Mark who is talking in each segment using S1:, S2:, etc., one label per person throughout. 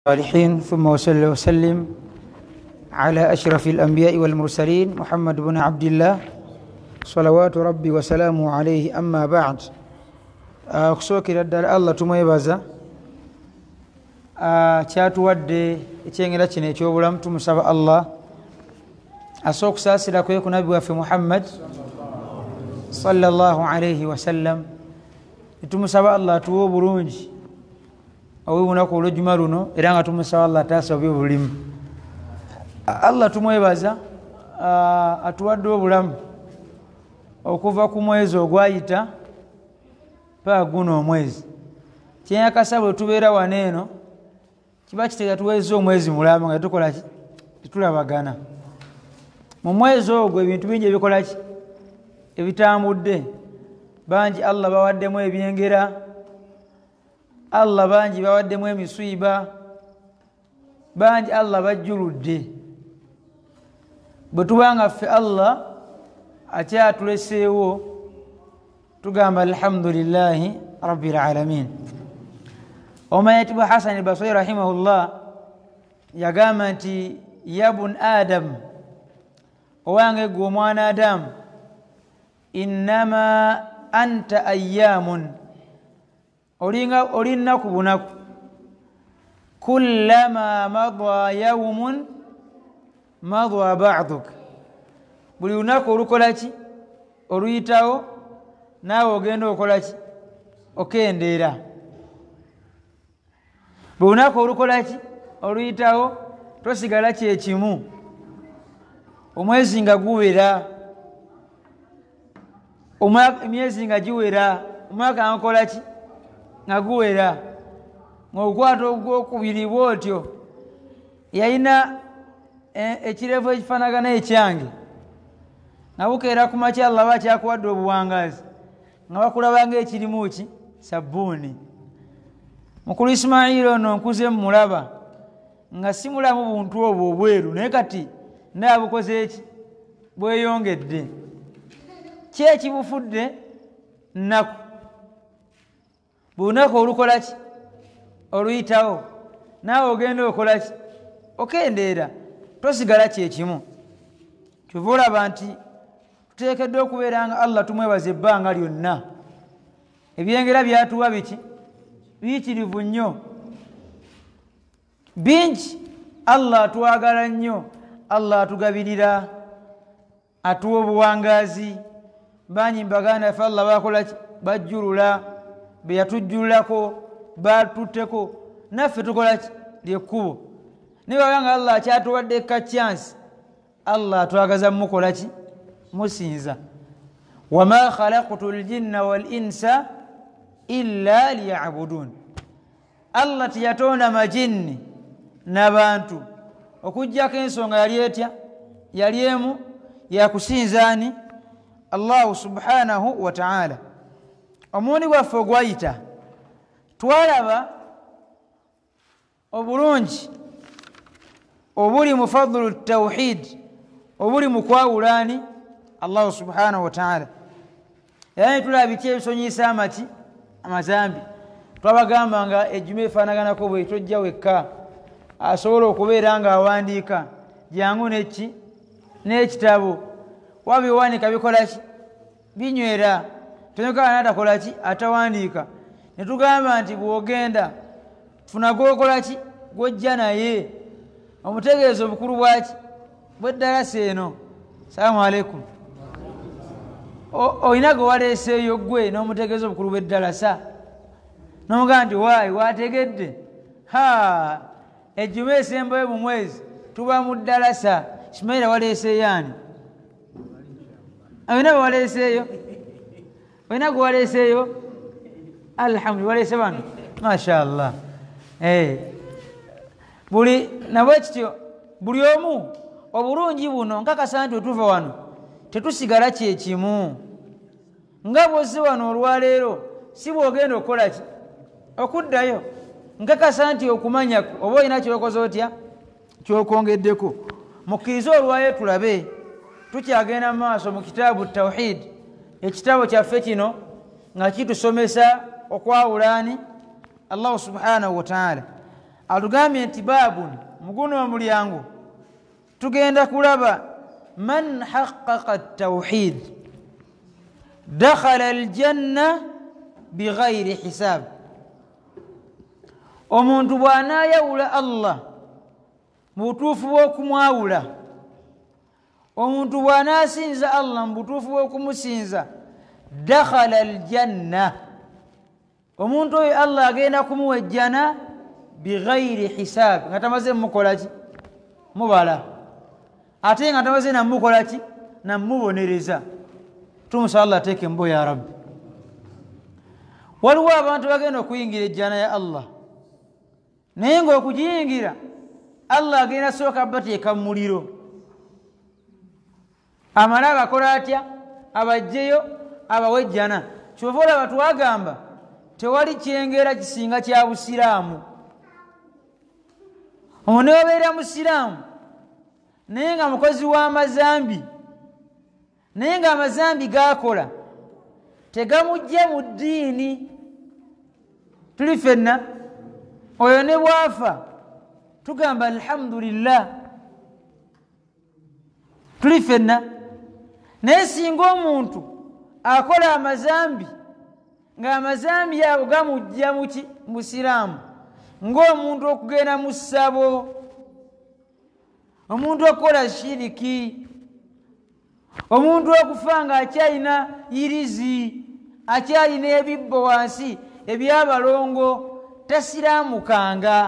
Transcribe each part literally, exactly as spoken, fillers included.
S1: الصالحين ثم وصلى وسلم على أشرف الأنبياء والمرسلين محمد بن عبد الله صلوات ربي وسلامه عليه أما بعد أخسوك ردال الله تميبازا kyatuwadde ekyengera kino ekyobulamu tumusaba Allah asooka okusaasira kwe ku nabi waffe Muhammad sallallahu alayhi wasallam tumusaba Allah atuwe obulungi awubunaku olw'ejjuma luno era nga tumusaba Allah ataasabye obulimu. Allah tumwebaza atuwadde obulamu okuva ku mwezi ogwayita paka guno omwezi kyenyakasaba tubeera wano eno kiba kitega tuweze omwezi mulamba nga tukola ki tetulabagana mu mwezi ogwo ebintu bingi ebikola ki ebitambudde bangi Allah bawaddemu ebyengera Allah bangi bawaddemu emisuiba bangi Allah bajjuludde bwe tubanga ffe Allah akyatuleseewo tugamba alhamdulillahi rabbil alamin. Omayatibu Hasan al-Basri rahimahullah yagamba nti yabun adam owange gwe omwana Adamu innama anta ayyamun olinga olinaku bunaku kullama madwa yawmun madwa ba'duk buli lunaku olukola ki oluyitawo naawe ogenda okola ki okendeera buli lunaku olukola ki oluyitawo tosigala kyekimu omwezi nga guwera emyezi nga giwera omwaka nga gukola ki nga guwera ng'okwata ogwokubiri bwotyo yalina ekirevu ekifaanagana ekyange nga bukeera ku makya Allah bakyakuwadde obuwangazi nga bakulabanga ekirimu ki sabbuuni. Mukulu Ismail ono nkuze mulaba nga simulamu buntu obwo obweru naye kati naye bukoze eki bweyongedde ki ekibufudde nnaku bunaku olukola ki oluyitawo naawe ogenda okola ki okendeera tosigala kyekimu. Kyova olaba nti tuteekeddwa okubeera nga Allah tumwebaza ebbanga lyonna. Ebyengera byatuwa biki biyitirivu nnyo bingi. Allah atwagala nnyo, Allah atugabirira, atuwa obuwangazi bangi mbaganda ffe Allah bakola ki bajjulula be yatujjululako batutteko naffe tukola ki lyekkubo naye baganga Allah akyatuwadde ka chance Allah atwagaza mukola ki musinza. Wama khalaqtu ljinna wal insa illa liya'budun. Allah tiyatonda majinni n'abantu okujjako ensonga yali etya yali emu yakusinzaani Allah subhanahu wa ta'ala. Omuwoni gwaffe ogwayita twalaba obulungi obuli mu fadlu tawhid obuli mu kwawulaani Allah subhanahu wa ta'ala. Era tulaba biki ebisonyisa amati amazambi. Twabagamba nga ejjuma efaanaganako bwe tojja wekka asobola okubeera nga awandiika jangu neki n'ekitabo wabiwanika bikola ki binywera tonyoka natakola ki atawandiika. Ne tugamba nti bw'ogenda funa gwokola ki gwojja naye omutegeeza obukulu bwaki bw'eddalasa eno. Salaamu aleikum. Olina gwe waleeseeyo gwe n'omutegeeza obukulu bw'eddalasa n'omugamba nti waayi wategedde ha ejjuma esembayo mu mwezi tuba mu ddalasa Ismaila waleeseeyo ani? Olina gwe waleeseeyo? Olina gwe waleeseeyo? Alhamdulillah waleese bano masha Allah. Buli nabwe kityo buli omu obulungi buno nkakasa nti otuva wano tetusigala kyekimu. Nga bwozze wano olwaleero si bw'ogenda okukola ki okuddayo. Nkakasa nti okumanyaku oba olina kyokoze otya kyokongeddeko. Mukkirize olwayo tulabe tukyagenda mu maaso mu kitaabu tawhid ekitabo kyaffe kino nga kitusomesa okwawulaani Allah subhanahu wa ta'ala. atugambye nti baabun muguno omulyango tugenda kulaba man haqqaqa at-tawhid dakhala al-janna bighayri hisab. Omuntu bw'anaayawula Allah mu butuufu bw'okumwawula, omuntu bw'anaasinza Allah mu butuufu bw'okumusinza, dakhala al-janna, omuntu oyo Allah agenda kumuwa ejjana bighayri hisab, nga tamaze mukola ki? Mubala. Ate nga tamaze namukola ki? Namubonereza. Tumusaba Allah ateeke mbo ya Rabbi. Waliwo abantu bagenda okuyingira ejjana ya Allah, naye ng'okugiyingira Allah agenda sooka bateeka mu muliro, amala abakola atya? Abajjeyo abawa ejjana. Kyova olaba twagamba tewali kyengera kisinga kya busiraamu. Ono obeera musiraamu naye nga mukozi w'amazambi, naye nga amazambi g'akola tegamujja mu ddiini. Tuli ffenna oyo ne bwafa tugamba alhamdulillah, tuli ffenna. Naye singa omuntu akola amazambi ng'amazambi ago gamujja muki? Musiraamu, ng'omuntu okugenda mu ssabo, omuntu okukola shiriki, omuntu okufa ng'akyalina irizi, akyalina ebibbo wansi ebyabalongo, tasiraamukanga.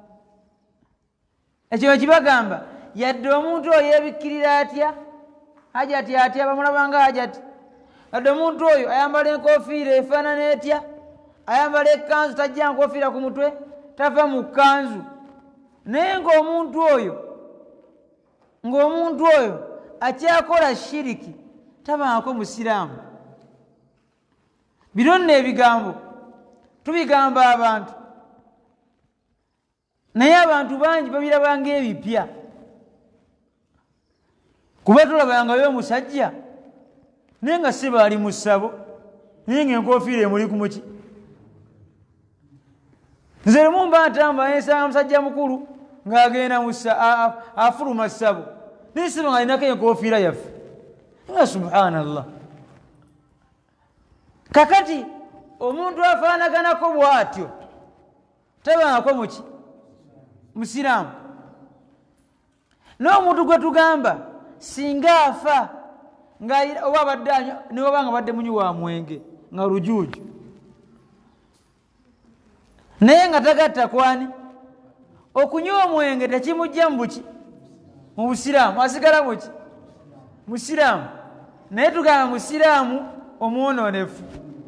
S1: Ekyo kibagamba yadde omuntu oyo yeebikkirira atya? Hajati atya, bamulabanga hajati. Yadde omuntu oyo ayambala enkofiira efaanana etya? Ayambala ekkanzu, tajja nkofiira ku mutwe, tava mu kkanzu. Naye ng'omuntu oyo ng'omuntu oyo akyakola shiriki, tabaako musiraamu. Bino nno ebigambo tubigamba abantu, naye abantu bangi babirabanga ebipya, kuba tolabangayo omusajja naye nga si baali mu ssabo, naye ng'enkofiira emuli ku muki? Nze lumu mba ntamba nensanga musajja mukulu ng'agenda afuluma ssabo, naye siba nga alinako enkofiira yaffe. Nga subhanallah. Kakati omuntu afaanaganako bw'atyo tabaako muki? Musiraamu. N'omuntu gwe tugamba singa afa oba abadde ne oba nga badde munywi wa mwenge nga lujuuju, naye nga tagatta kwani? Okunywa omwenge tekimujja mu buki? Mu busiraamu. Asigala muki? Musiraamu. Naye tugamba musiraamu omwonoonefu.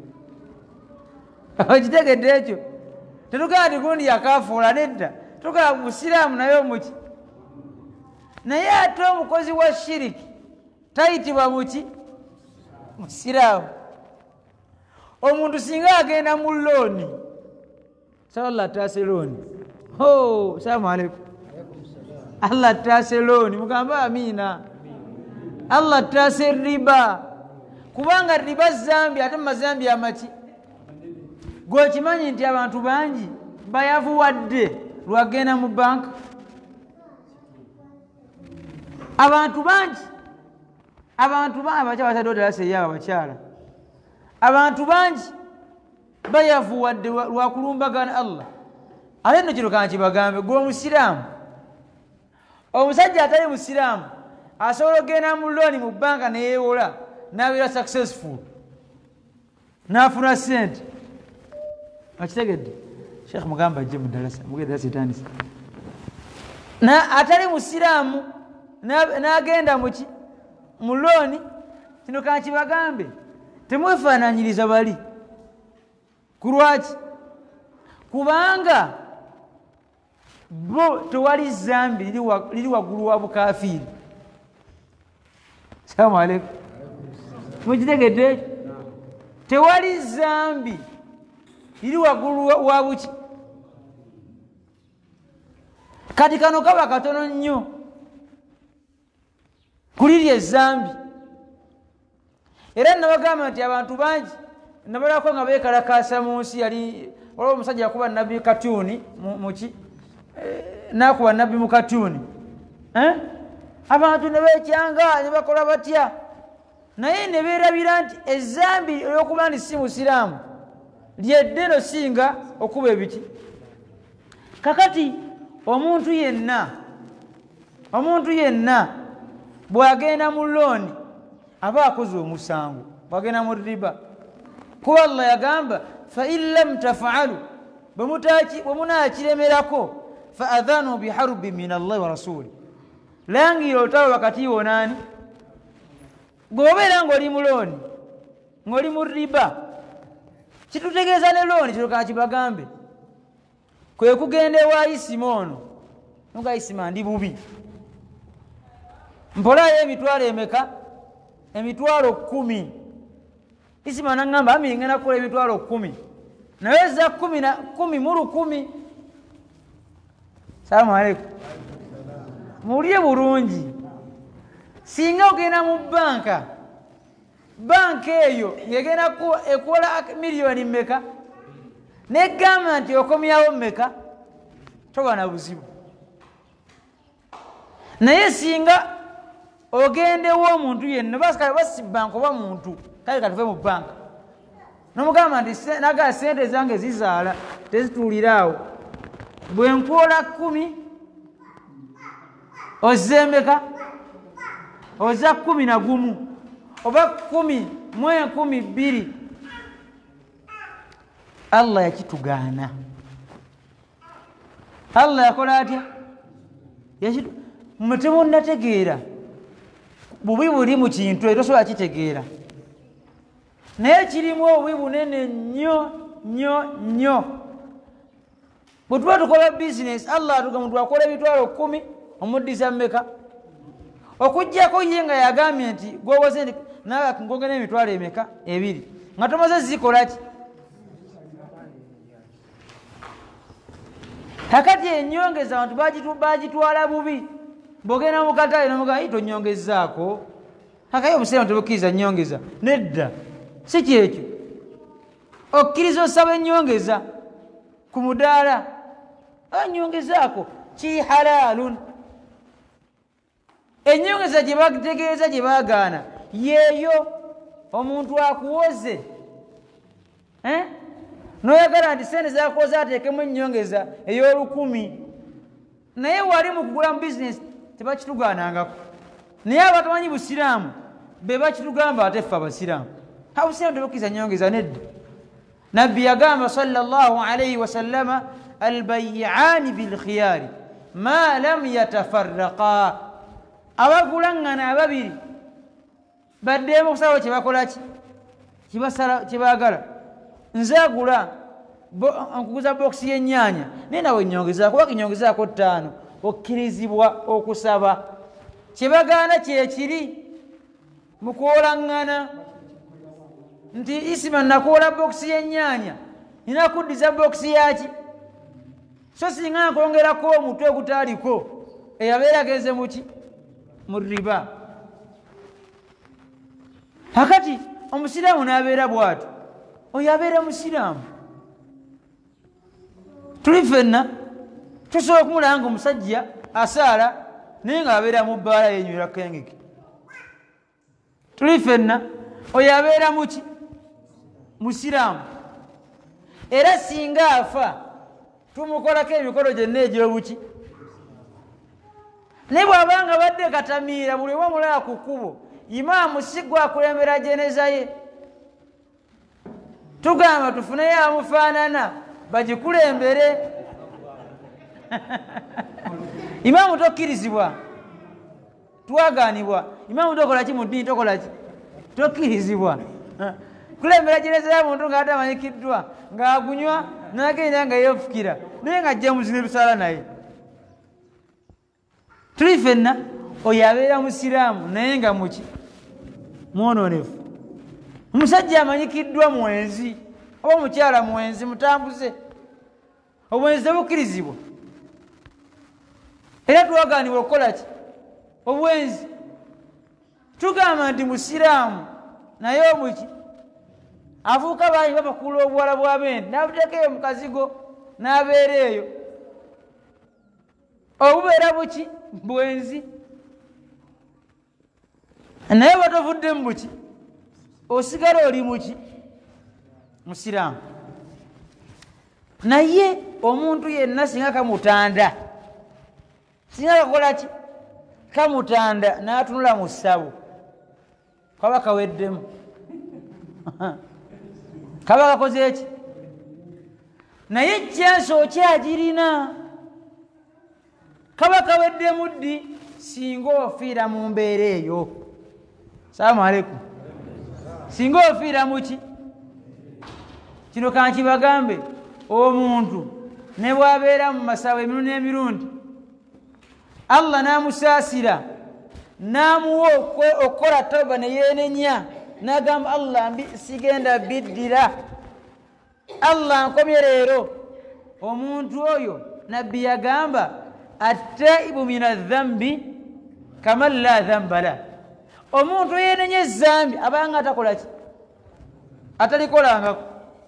S1: Okitegedde ekyo? Tetugamba nti gundi yakaafuula, nedda. Tugamba musiraamu naye omuki? Naye ate omukozi wa shiriki tayitibwa muki? Musiraamu. Omuntu singa agenda mu looni, Allah taase looni. Oh, salamu alaikum. Allah taase looni, mugamba amiina. Allah taase riba, kubanga riba zambi, ate mazambi amaki? Gwe kimanyi nti abantu bangi bayavuwadde lwagenda mu banka. Abantu bangi abantu bangi abakyala batadde odalasa eyabo abakyala, abantu bangi bayavuwadde lwakulumbagana Allah. Ate nno kino kankibagambe, gwe omusiraamu, omusajja atali musiraamu asobola okugenda mu looni mu banka neyeewola n'abeera successful n'afuna ssente. Akitegedde? Sheikh mugamba ajje mu ddalasa, mugende ddalasa etandise. Atali musiraamu n'agenda muki? Mu looni. Kino kankibagambe, temwefaananyiriza bali. Ku lwaki? Kubanga bo tewali zambi liri waggulu wa bukafiiri. Salamu alaikum. Mukitegedde? Tewali zambi liri waggulu wa buki? Kati kano kaba katono nnyo kuliri ezambi. Era nabagamba nti abantu bangi nabalako nga beekalakaasa mu nsi. Yali waliwo omusajja yakuba nabbi katuuni muki nakuwa nabbi mu katuni eh? Abantu ne bekyanga ne bakola batya naye ne beerabira nti ezambi eyokuba nti si musiraamu lyeddeno singa okuba ebiki. Kakati omuntu yenna omuntu yenna bw'agenda mu looni aba akoze omusango, bw'agenda mu riba, kuba Allah yagamba fa in lam taf'alu, bwe munaakiremerako fa adhanu biharbi min Allahi wa rasuli, langira olutalo wakati wo nani? Bw'obeera ng'oli mu looni ng'oli mu riba, kitutegeeza ne looni kitoka kibagambe kwe kugenda ewa Isima ono nga Isima ndi bubi, mpolayo emitwalo emeka? Emitwalo kumi. Isima nangamba ami ngenda kukola emitwalo kumi, naye za kumi na kumi mu lukumi. Salamu alaikum. Mulye bulungi. Singa ogenda mu banka, banka eyo ngegenda ekola miliyoni mmeka negamba nti okomyawo mmeka, toba na buzibu. Naye singa ogendewo omuntu yenna basika basi banka oba muntu kale katuve mu banka nomugamba nti naga sente zange zizaala tezituuliraawo, bwe nkola kumi ozembeka oza kumi na gumu oba kumi mu enkumi bbiri. Allah yakitugaana. Allah yakola atya? Mutemunnategeera bubi buli mu kintu era tosobola kitegeera, naye kirimu obubi bunene nnyo nnyo nnyo. Bwe tuba tukola bizinesi, Allah atuga muntu akola ebitwalo kumi omuddisa mmeka? Okujjako ye nga yagambye nti gwowoze nawe ngongera emitwalo emeka? Ebiri. Nga tomaze zikola ki? Kakati ennyongeza abantu bagitwala bubi. Bogena mu katale n'omugamba ito nnyongezaako. Akayo omuseera tebukkiriza nnyongeza. Nedda. Si kyekyo. Okkiriza osaba ennyongeza ku mudaala. Annyongezaako ki halaalun. Ennyongeza gye bategeeza gye baagaana yeeyo omuntu akuwoze. Eh? Noyagala nti sente zakoze ateekemu ennyongeza ey'olukumi. Naye wali mu kugula mu bizinesi tebakitugaanangako. Naye abatamanyi busiraamu be bakitugamba ate ffe abasiraamu. Abusiraamu tebukkiriza nnyongeza nedda. Nabbi yagamba sallallahu alayhi wa sallama albay'aani bilkhiyari ma lam yatafarraqa. Abagulaŋŋana ababiri baddeemu okusalawo kye bakola ki? Kye baagala. Nze agula nkuguza bokisi y'ennyaanya naye nawe nnyongezaako oba kinyongezaako ttaano, okkirizibwa okusaba. Kye bagaana kye kiri mu kwolaŋŋana nti Isima nakoola bokisi y'ennyaanya nina kuddiza bokisi yaki? So singa nkongerako omutwe ogutaaliko eyabeera agenze mu ki? Mu riba. Kakati omusiraamu n'abeera bw'atyo, oyo abeera musiraamu. Tuli ffenna tusobola okumulaba nga omusajja asaala naye ng'abeera mu bbaala yenywera kengeke. Tuli ffenna oyo abeera muki? Musiraamu. Era singa afa tumukolako emikolo gyonna egy'obuki? Naye bw'abanga badde katamiira buli oba mulaba ku kkubo, imaamu si gwe akulembera jeneza ye. Tugamba tufuneyo amufaanana bagikulembere. Imaamu tokkirizibwa, twagaanibwa. Imaamu tokola ki mu ddiini? Tokola ki? Tokkirizibwa. Kulembera jeneza ya muntu nga atamanyikiddwa ng'agunywa n'agenda nga yeefukira naye ng'ajja muzina ebisaala naye. Tuli ffenna oyo abeera musiraamu naye nga muki? Mwononefu. Omusajja amanyikiddwa mwenzi oba omukyala mwenzi mutambuze, obwenzi tebukkirizibwa. Era twagaanibwa okukola ki? Obwenzi. Tugamba nti musiraamu naye omuki? Avuuka bangi babakuula obuwala bw'abendi n'abuteeka eyo mu kazigo n'abeera eyo. obubeera buki bwenzi naye batovudde mu buki osigala oli muki musiraamu naye omuntu yenna singa kamutanda singa kakola ki kamutanda n'atunula mu ssabo kaba kaweddemu kaba kakoze eki naye jansi okyagirina kaba kaweddemu ddi singa ofiira mu mbeera eyo. Salaamu aleikum. Singa ofiira muki kino kankibagambe omuntu ne bwabeera mu masawo emirundi n'emirundi Allah n'amusaasira n'amuwa okukola tawba ne yeenenya n'agamba Allah mbi sigenda biddira Allah nkomye leero omuntu oyo nabbi yagamba attaibu min adhambi kaman la dhamba la omuntu yeenenya ezambi abanga atakola ki atalikolangako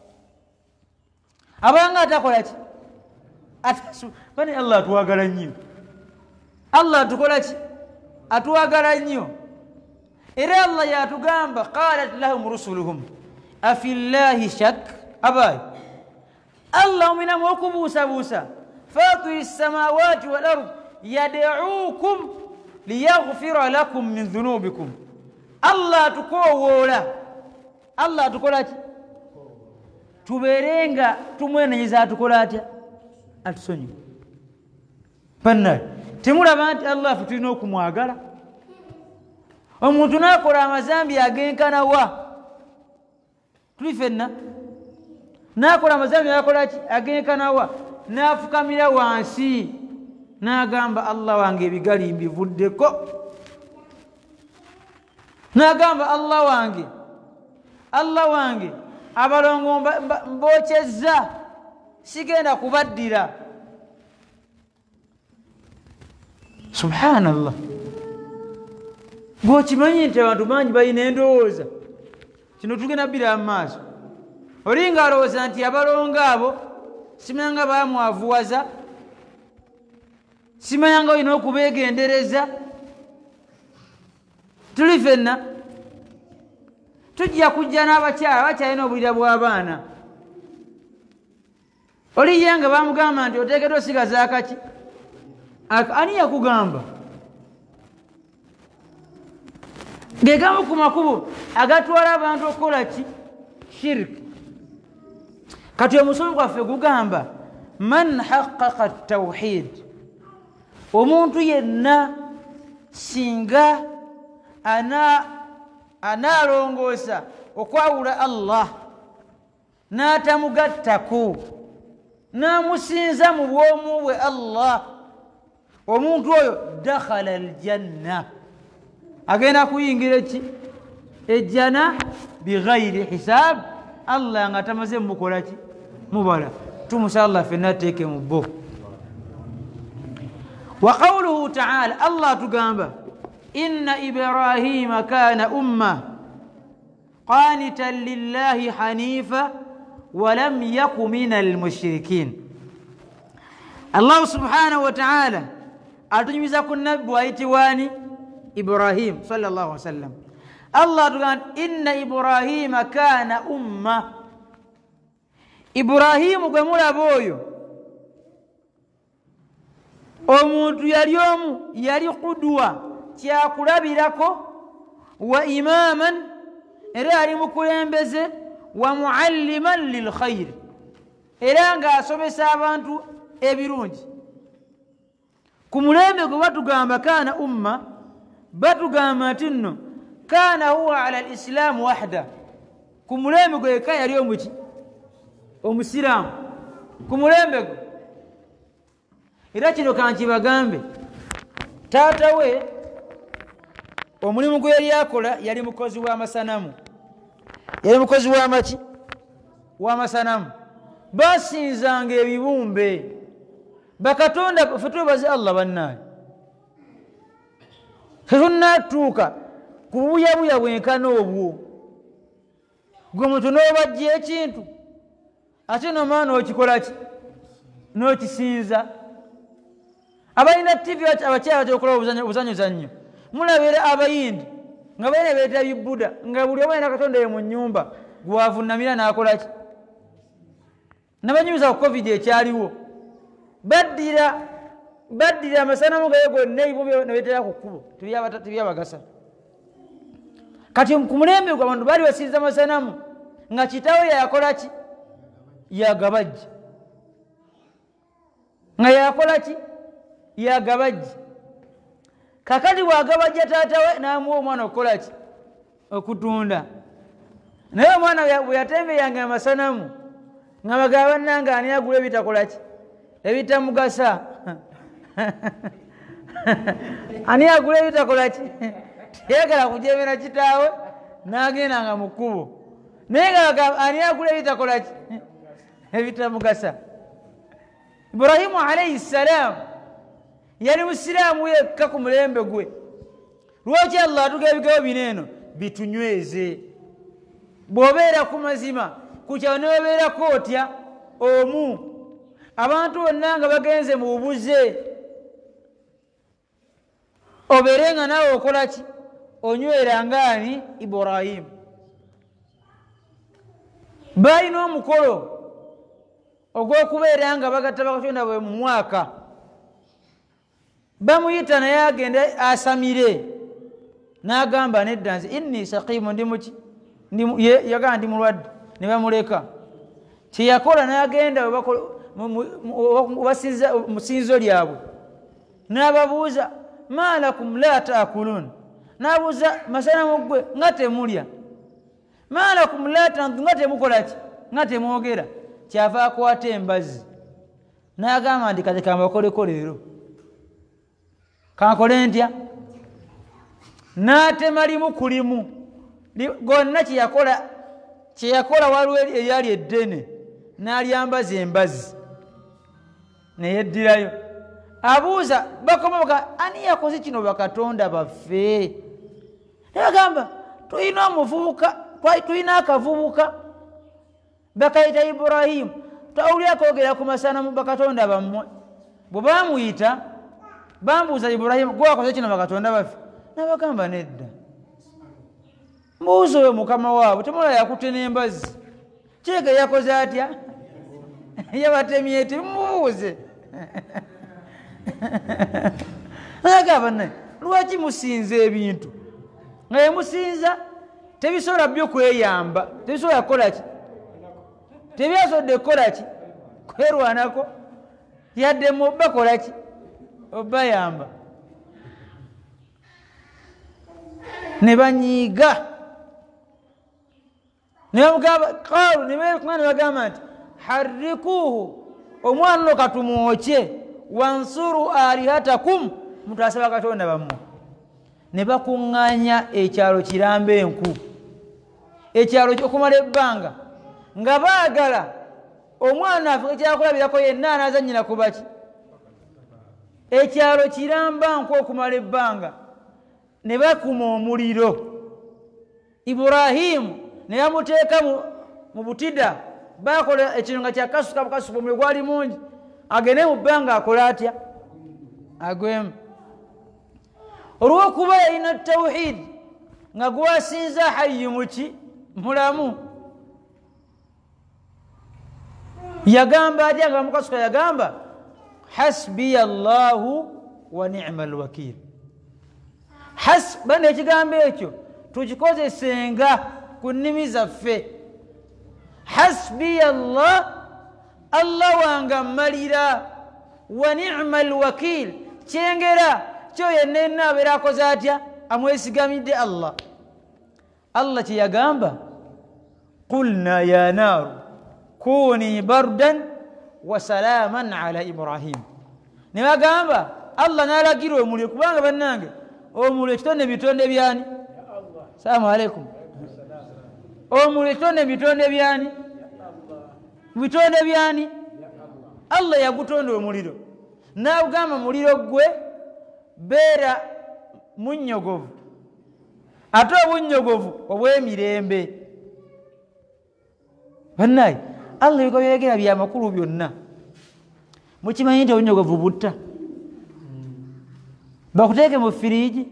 S1: abanga atakola ki bani Allah atuwagala nnyo Allah atukola ki atuwagala nnyo era Allah yatugamba qalat lahum rusuluhum afi llahi shak abayi Allah ominamu okubuusabuusa fatiri samawati wal ard yad'uukum liyaghfira lakum min dhunubikum Allah atukowoola Allah atukola ki tubeerenga tumwenenyeza atukola atya atusonyiwa pannaye temulaba nti Allah ffe tulina okumwagala omuntu n'akola amazambi agenkana wa tuli ffenna n'akola amazambi akola ki agenkana wa n'afukamira wansi n'agamba Allah wange ebigali mbivuddeko n'agamba Allah wange Allah wange abalongo mbokyezza sigenda kubaddira. Subhanallah. Bwokimanyi nti abantu bangi balina endowooza kino tugenda bbira mu maaso olinga alowooza nti abalongo abo simanya nga bamwavuwaza simanya nga olina okubeegendereza tuli ffenna tujja kujja n'abakyala bakyalina obulira bw'abaana oliye nga bamugamba nti oteekeddwa osigaza akaki ani yakugamba gegamu ku makubo agatwala abantu okukola ki shiriki kati omusomo gwaffe gugamba man haqqaqa tawhid omuntu yenna singa ana analongoosa okwawula Allah n'atamugattako n'amusinza mu bwomu bwe Allah omuntu oyo dakhala aljanna agenda kuyingira eki ejjana bighayri hisaab Allah nga tamaze mukola ki mubala tumusala Allah fenna teeke mu bo. Wa qawluhu ta'ala Allah tugamba inna ibrahima kana umma qanitan lillahi hanifa wa lam yaku minal mushrikin. Allah subhanahu wa ta'ala atunyumiza ku nabbi wayitibwani Ibrahim sallallahu alaihi wasallam. Allah tugamba inna ibrahima kana umma Ibrahim gwe mulaba oyo omuntu yali omu yali qudwa kyakulabirako wa imaman era ali mukulembeze wa mualliman lil khair era nga asomesa abantu ebirungi ku mulembe gwe batugamba kana umma batugamba nti nno kana huwa ala alislam wahda ku mulembe gwe ka yali omuki omusiraamu ku mulembe gwe era kino kankibagambe taata we omulimu gwe yali akola yali mukozi w'amasanamu yali mukozi w'amaki w'amasanamu basinzanga ebibumbe bakatonda ffe twebaze Allah bannaye tetunnatuuka ku buyabuya bwenkana obwo gwe muntu n'obajja ekintu ate nomaana okikola ki n'okisinza abalina tv abakyala bakola obuzanyuzanyo mulabira abayindi nga balina beeta bibuda nga buli omu alina katonda ye mu nnyumba gwavunamira n'akola ki nabanyumiza ku covid ekyaliwo baddira baddira amasanamu gaye gonna ebimu nebeetera ku kkubo tebyabagasa kati ku mulembe gwe abantu baali basinza amasanamu nga kitawe yakola ki yagabajja nga yakola ki yagabajja kakati bwagabajja taatawe n'amuwa omwana okukola ki okutunda naye omwana bwe yatembeyanga amasanamu nga bagaba bannanga ani agula ebitakola ki ebitamugasa ani agula ebitakola ki teyagala kujemera kitaawe n'agendanga mu kkubo naye nga bagamba ani agula ebitakola ki ebitamugasa Ibrahimu alayhi salaam yali musiraamu yekka ku mulembe gwe lwaki Allah atuga ebigabo bineeno bitunyweze bw'obeera ku mazima kukyawo ne wabeerako otya omu abantu bonna nga bagenze mu bubuze obeere nga naawe okola ki onywera ngaani Ibrahimu balina omukolo ogw'okubeera nga bagatta bakatonda bwe mu mwaka bamuyita naye agende asamire n'agamba nedda nze inni saqiimu ndi muki yagamba ndi mulwadde ne bamuleka kyeyakola n'agenda mu ssinzo lyabwe n'ababuuza ma lakum la taakulun n'abuuza masanamu gwe nga temulya ma lakum la tantu nga temukola ki nga temwogera kyava akwata embazzi n'agamba nti kati kambakoleko leero kankole ntya n'atema limu ku limu gonna kyeyakola kyeyakola waliwo eryali eddene n'alyambaza embazzi neyeddirayo abuuza bakoma baka ani yakoze kino bakatonda baffe nebagamba tulina omuvubuka tulina akavubuka bakayita Ibrahimu tawulira kwogera ku masanamu bakatonda bammwe bwe bamuyita bambuuza Ibrahimu gwe wakoze kino bakatonda baffe nabagamba nedda mbuuza oyo mukama waabwe temulaba yakutte n'embazzi kyeke yakoze atya yabatemye eti mubuuze agamba naye lwaki musinza ebintu nga yemusinza tebisobola byo kweyamba tebisobola kukola ki tebyasodde kukola ki kwerwanako yadde mubba kola ki obayamba ne banyiiga ne bamugamba qaalu ne bagamba nti harrikuuhu omwana ono katumwokye wansuru alihatakum mutwasaba katonda bammwe ne bakuŋŋaanya ekyalo kirambe enku ekyalo okumala ebbanga nga baagala omwana afe ekyakulabirako yenna anaazannyira ku baki ekyalo kiramba nku okumala ebbanga ne bakuma omuliro Ibrahimu ne bamuteeka mu butida bakola ekino nga kyakasuka bukasuka omuliro gwali mungi agende mu bbanga akola atya agwemu olw'okuba yalina tawhid nga gwasinza hayyu muki mulamu yagamba atya nga mukasuka yagamba hasbiya Allahu wa ni'ma alwakiil hasba n'ekigambo ekyo tukikozesenga ku nnimi zaffe hasbiya Allah Allah wanga malira wa ni'ma alwakiil kyengera kyo yenna yenna abeera akoze atya amwesigamidde Allah Allah kyeyagamba qulna ya naaru kuni bardan wa salaaman ala Ibrahim ne bagamba Allah n'alagira omuliro kubanga bannange omuliro ekitonde bitonde byani salaamu alaikum omuliro ekitonde bitonde byani bitonde byani Allah yagutonda omuliro n'agamba muliro gwe beera munnyogovu ate obunnyogovu obw'emirembe bannaye Allah ebigabo byegera byamakulu byonna mukimanyi nti obunnyogovu butta bakuteke mu firiji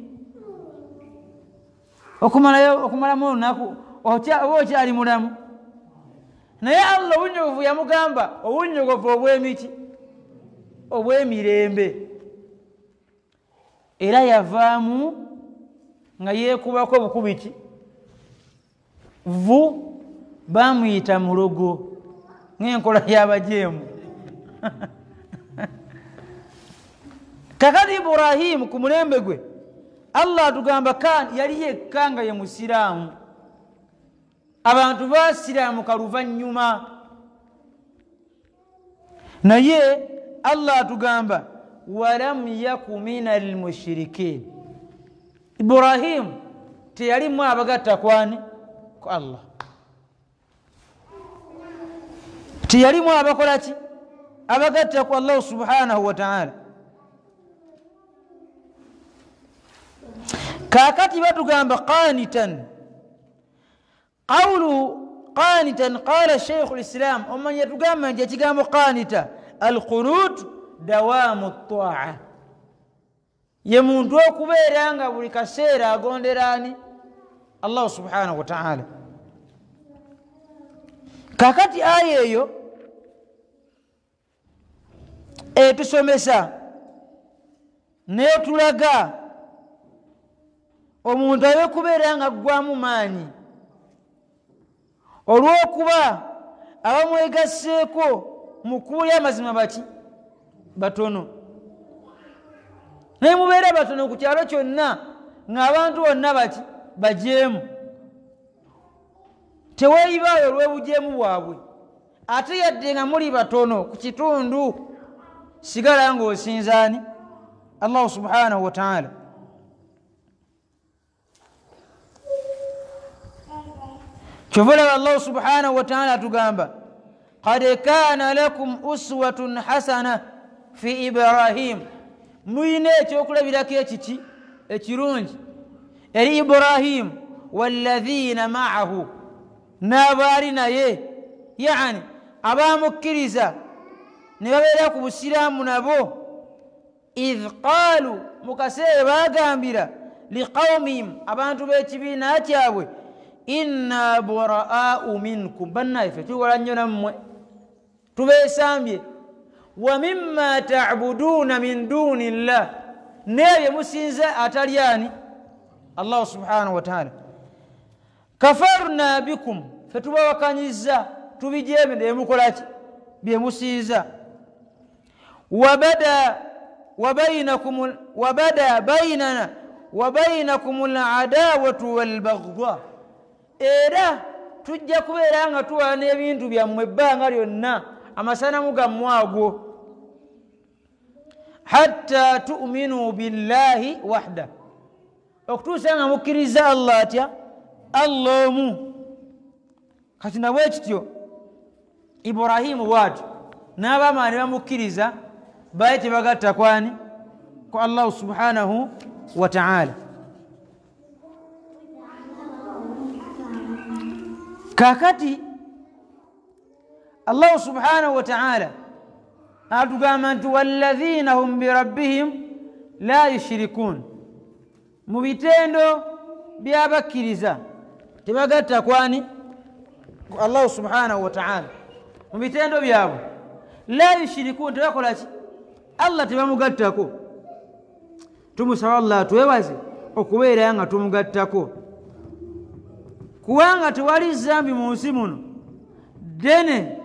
S1: okumalayo okumalamu olunaku okyali mulamu naye Allah obunyogovu yamugamba obunyogovu obw'emiti obw'emirembe era yavaamu nga yeekubako bukubiki vu bamuyita mulogo ng'enkola y'abajeemu kakati Ibrahimu ku mulembe gwe Allah atugamba kan yali yekka nga ye musiraamu abantu basiraamuka luvannyuma naye Allah atugamba walam yaku minal mushrikin Ibrahimu teyalimu abagatta kwani ku Allah teyalimu abakola ki abagatta ku Allah subhanahu wa ta'ala kakati batugamba qanitan qawlu qanitan qala shaykh al-islam oman yatugamba nje kigambo qanita al-qunut dawamu at-ta'a ye muntu okubeera nga buli kaseera agonderani Allah subhanahu wa ta'ala kakati aya eyo etusomesa netulaga omuntu abe kubeera nga gwamu maanyi olw'okuba abamwegasseeko mu kuulya amazima baki batono naye mubeera batono ku kyalo kyonna ng'abantu bonna baki bajeemu teweeyibaayo olw'obujeemu bwabwe ate yadde nga muli batono ku kitundu sigala ng'osinzaani Allah subhanahu wa ta'ala kyovula Allah subhanahu wa ta'ala atugamba qad kana lakum uswatun hasana fi Ibrahim muyina ekyokulabirako ekiki ekirungi eri Ibrahim walladhina ma'ahu n'abaali naye yani abamukkiriza ne babeera ku busiraamu nabo idh qaalu mu kaseera baagambira liqawmihim abantu b'ekibiina kyabwe inna buraa'u minkum bannaife tukola nnyo nammwe tubeesambye wa mimma ta'buduuna min duuni llah n'ebyo musinza atali ani Allah subhanahu wa ta'ala kafarna bikum fe tubawakanyizza tubijeeme ne mukola ki bye musinza wabada wabainakum wabada bainana wabainakum al-adawatu wal-baghdha era tujja kubeera nga tuwala n'ebintu byammwe ebbanga lyonna amasanamu gammwe ago hatta tu'minu billahi wahda okutuusa nga mukkiriza Allah atya Allah omu kati na bwe kityo Ibrahimu bw'atyo n'abaama ne bamukkiriza baye tebagatta kwani ku Allah subhanahu wa ta'ala kakati Allah subhanahu wa ta'ala atugamba nti walladhina hum birabbihim la yushrikun mu bitendo by'abakkiriza tebagatta kwani ku Allah subhanahu wa ta'ala mu bitendo byabwe la yushrikun tebakola ki Allah tebamugattako tumusaba Allah atwebaze okubeera nga tumugattako kubanga tewali zambi mu nsi muno dene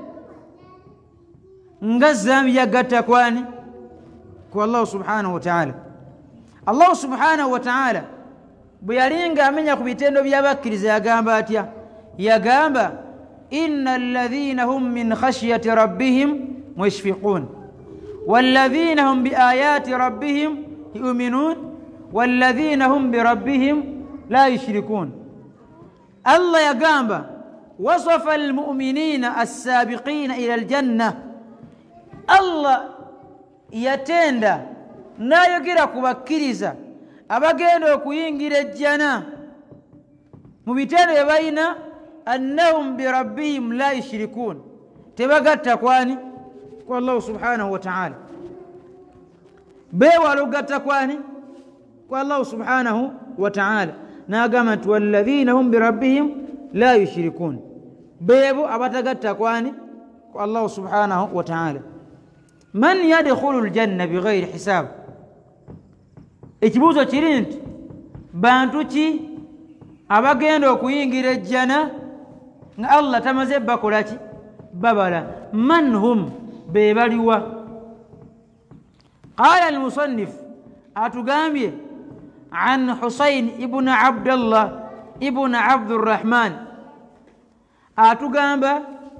S1: nga zambi yagatta kwani ku Allah subhanahu wa ta'ala Allah subhanahu wa ta'ala bwe yalinga amenya ku bitendo by'abakkiriza yagamba atya yagamba inna alladhina hum min khashyati rabbihim mushfiqun walladhina hum biayati rabbihim yu'minun walladhina hum birabbihim la yushrikun Allah yagamba wasafa almu'minina as-sabiqina ila aljanna Allah yatenda nayogera kubakkiriza abagenda okuyingira ejjana mu bitendo bye balina annahum birabbihim la yushrikun tebagatta kwani ku Allah subhanahu wa ta'ala bewala okugatta kwani Allah subhanahu wa ta'ala n'agamba nti walladhina hum birabbihim la yushrikun beebo abatagatta kwani ku Allah subhanahu wa ta'ala man yadkhulu aljanna bighayri hisab ekibuuzo kiri nti bantu ki abagenda okuyingira ejjana nga Allah tamaze bakola ki babala man hum bebaliwa qala almusannif atugambye عن حسين ابن عبد الله ابن عبد الرحمن أتقام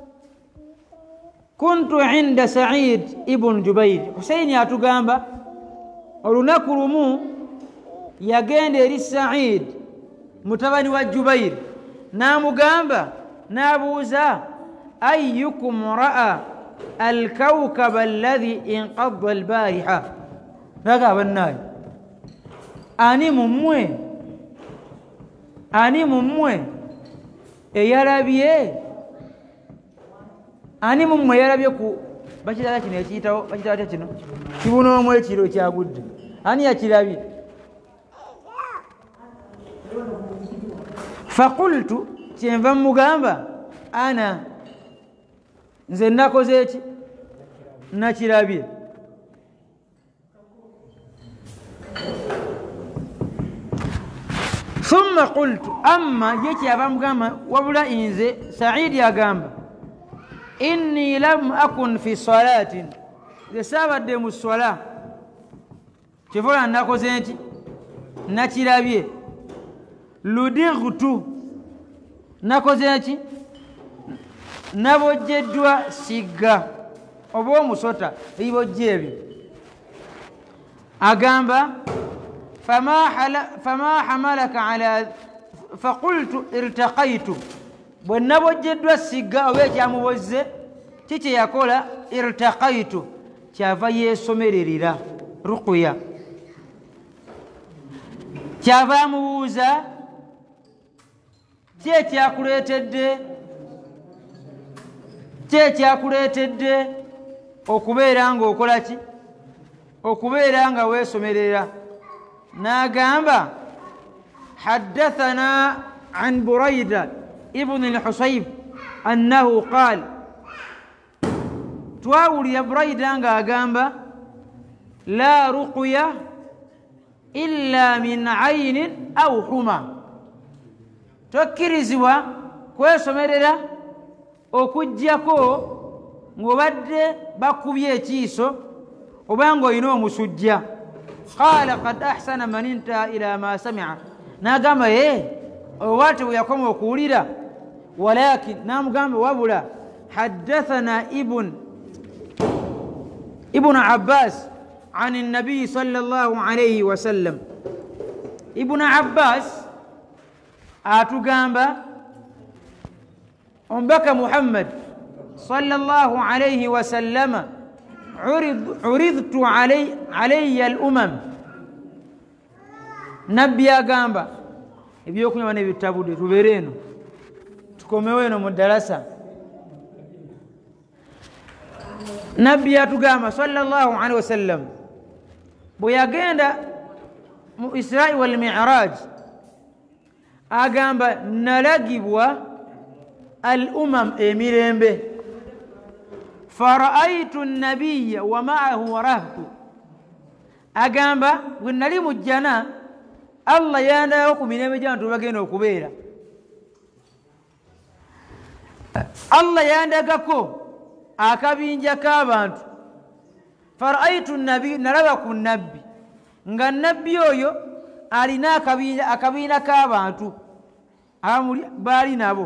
S1: كنت عند سعيد ابن جبير حسين أتقام ولنكرمو يجند للسعيد متبني والجبير نام قام نابوزا أيكم رأى الكوكب الذي انقض البارحة نقاب الناي ani mumwe ani mumwe eyalabye ani mumwe eyalabye ku bakirala kino ekiyitawo bakitawatya kino kibunoomu ekiro kyagudde ani yakirabye fakultu kyenva mugamba ana nze nakoze eki nakirabye ثم قلت أما يتي أبام قام وبلا إنزي سعيد يا قام إني لم أكن في صلاة لسابة ديم الصلاة شوفوا أن ناكو زينتي ناتي لابيه لدغتو ناكو زينتي نابو جدوا سيغا أبو مسوطة يبو جيبي أقام فما حل فما حملك على فقلت ارتقيت بنبو جدوا سيغا ويجي اموزه تيتي يقول ارتقيت كيف يسمريرا رقيا كيف اموزا تيتي akuletedde teki akuletedde okubeera nga okola ki okubeera nga weesomerera ناقامبا حدثنا عن بريدة ابن الحصيب أنه قال تواول يا بريدة ناقامبا لا رقية إلا من عين أو حمى تكرزوا كويسو مريرا okujjako ng'obadde bakubye ekiiso oba ng'olina omusujja قال قد أحسن من انتهى إلى ما سمع ناقام إيه واتو يقوم وقولي ولكن نام قام وابلا حدثنا ابن ابن عباس عن النبي صلى الله عليه وسلم ابن عباس آتو قام أنبك محمد صلى الله عليه وسلم عرض عرضت علي علي الأمم نبي أقامبا ebyokunywa bane bitabudde tubeere eno tukomewo eno mu ddalasa nabbi yatugamba sallallahu alaihi wasallam bwe yagenda mu Israi wal Mi'raj agamba nalagibwa al umam emirembe فرأيت النبي ومعه رهط أجامبا ونالي مجانا الله يانا وكم من مجان تبغينا وكبيرا الله يانا كاكو أكابين جاكابانت فرأيت النبي نرابكم النبي nga النبي يو alina akabina k'abantu bali nabo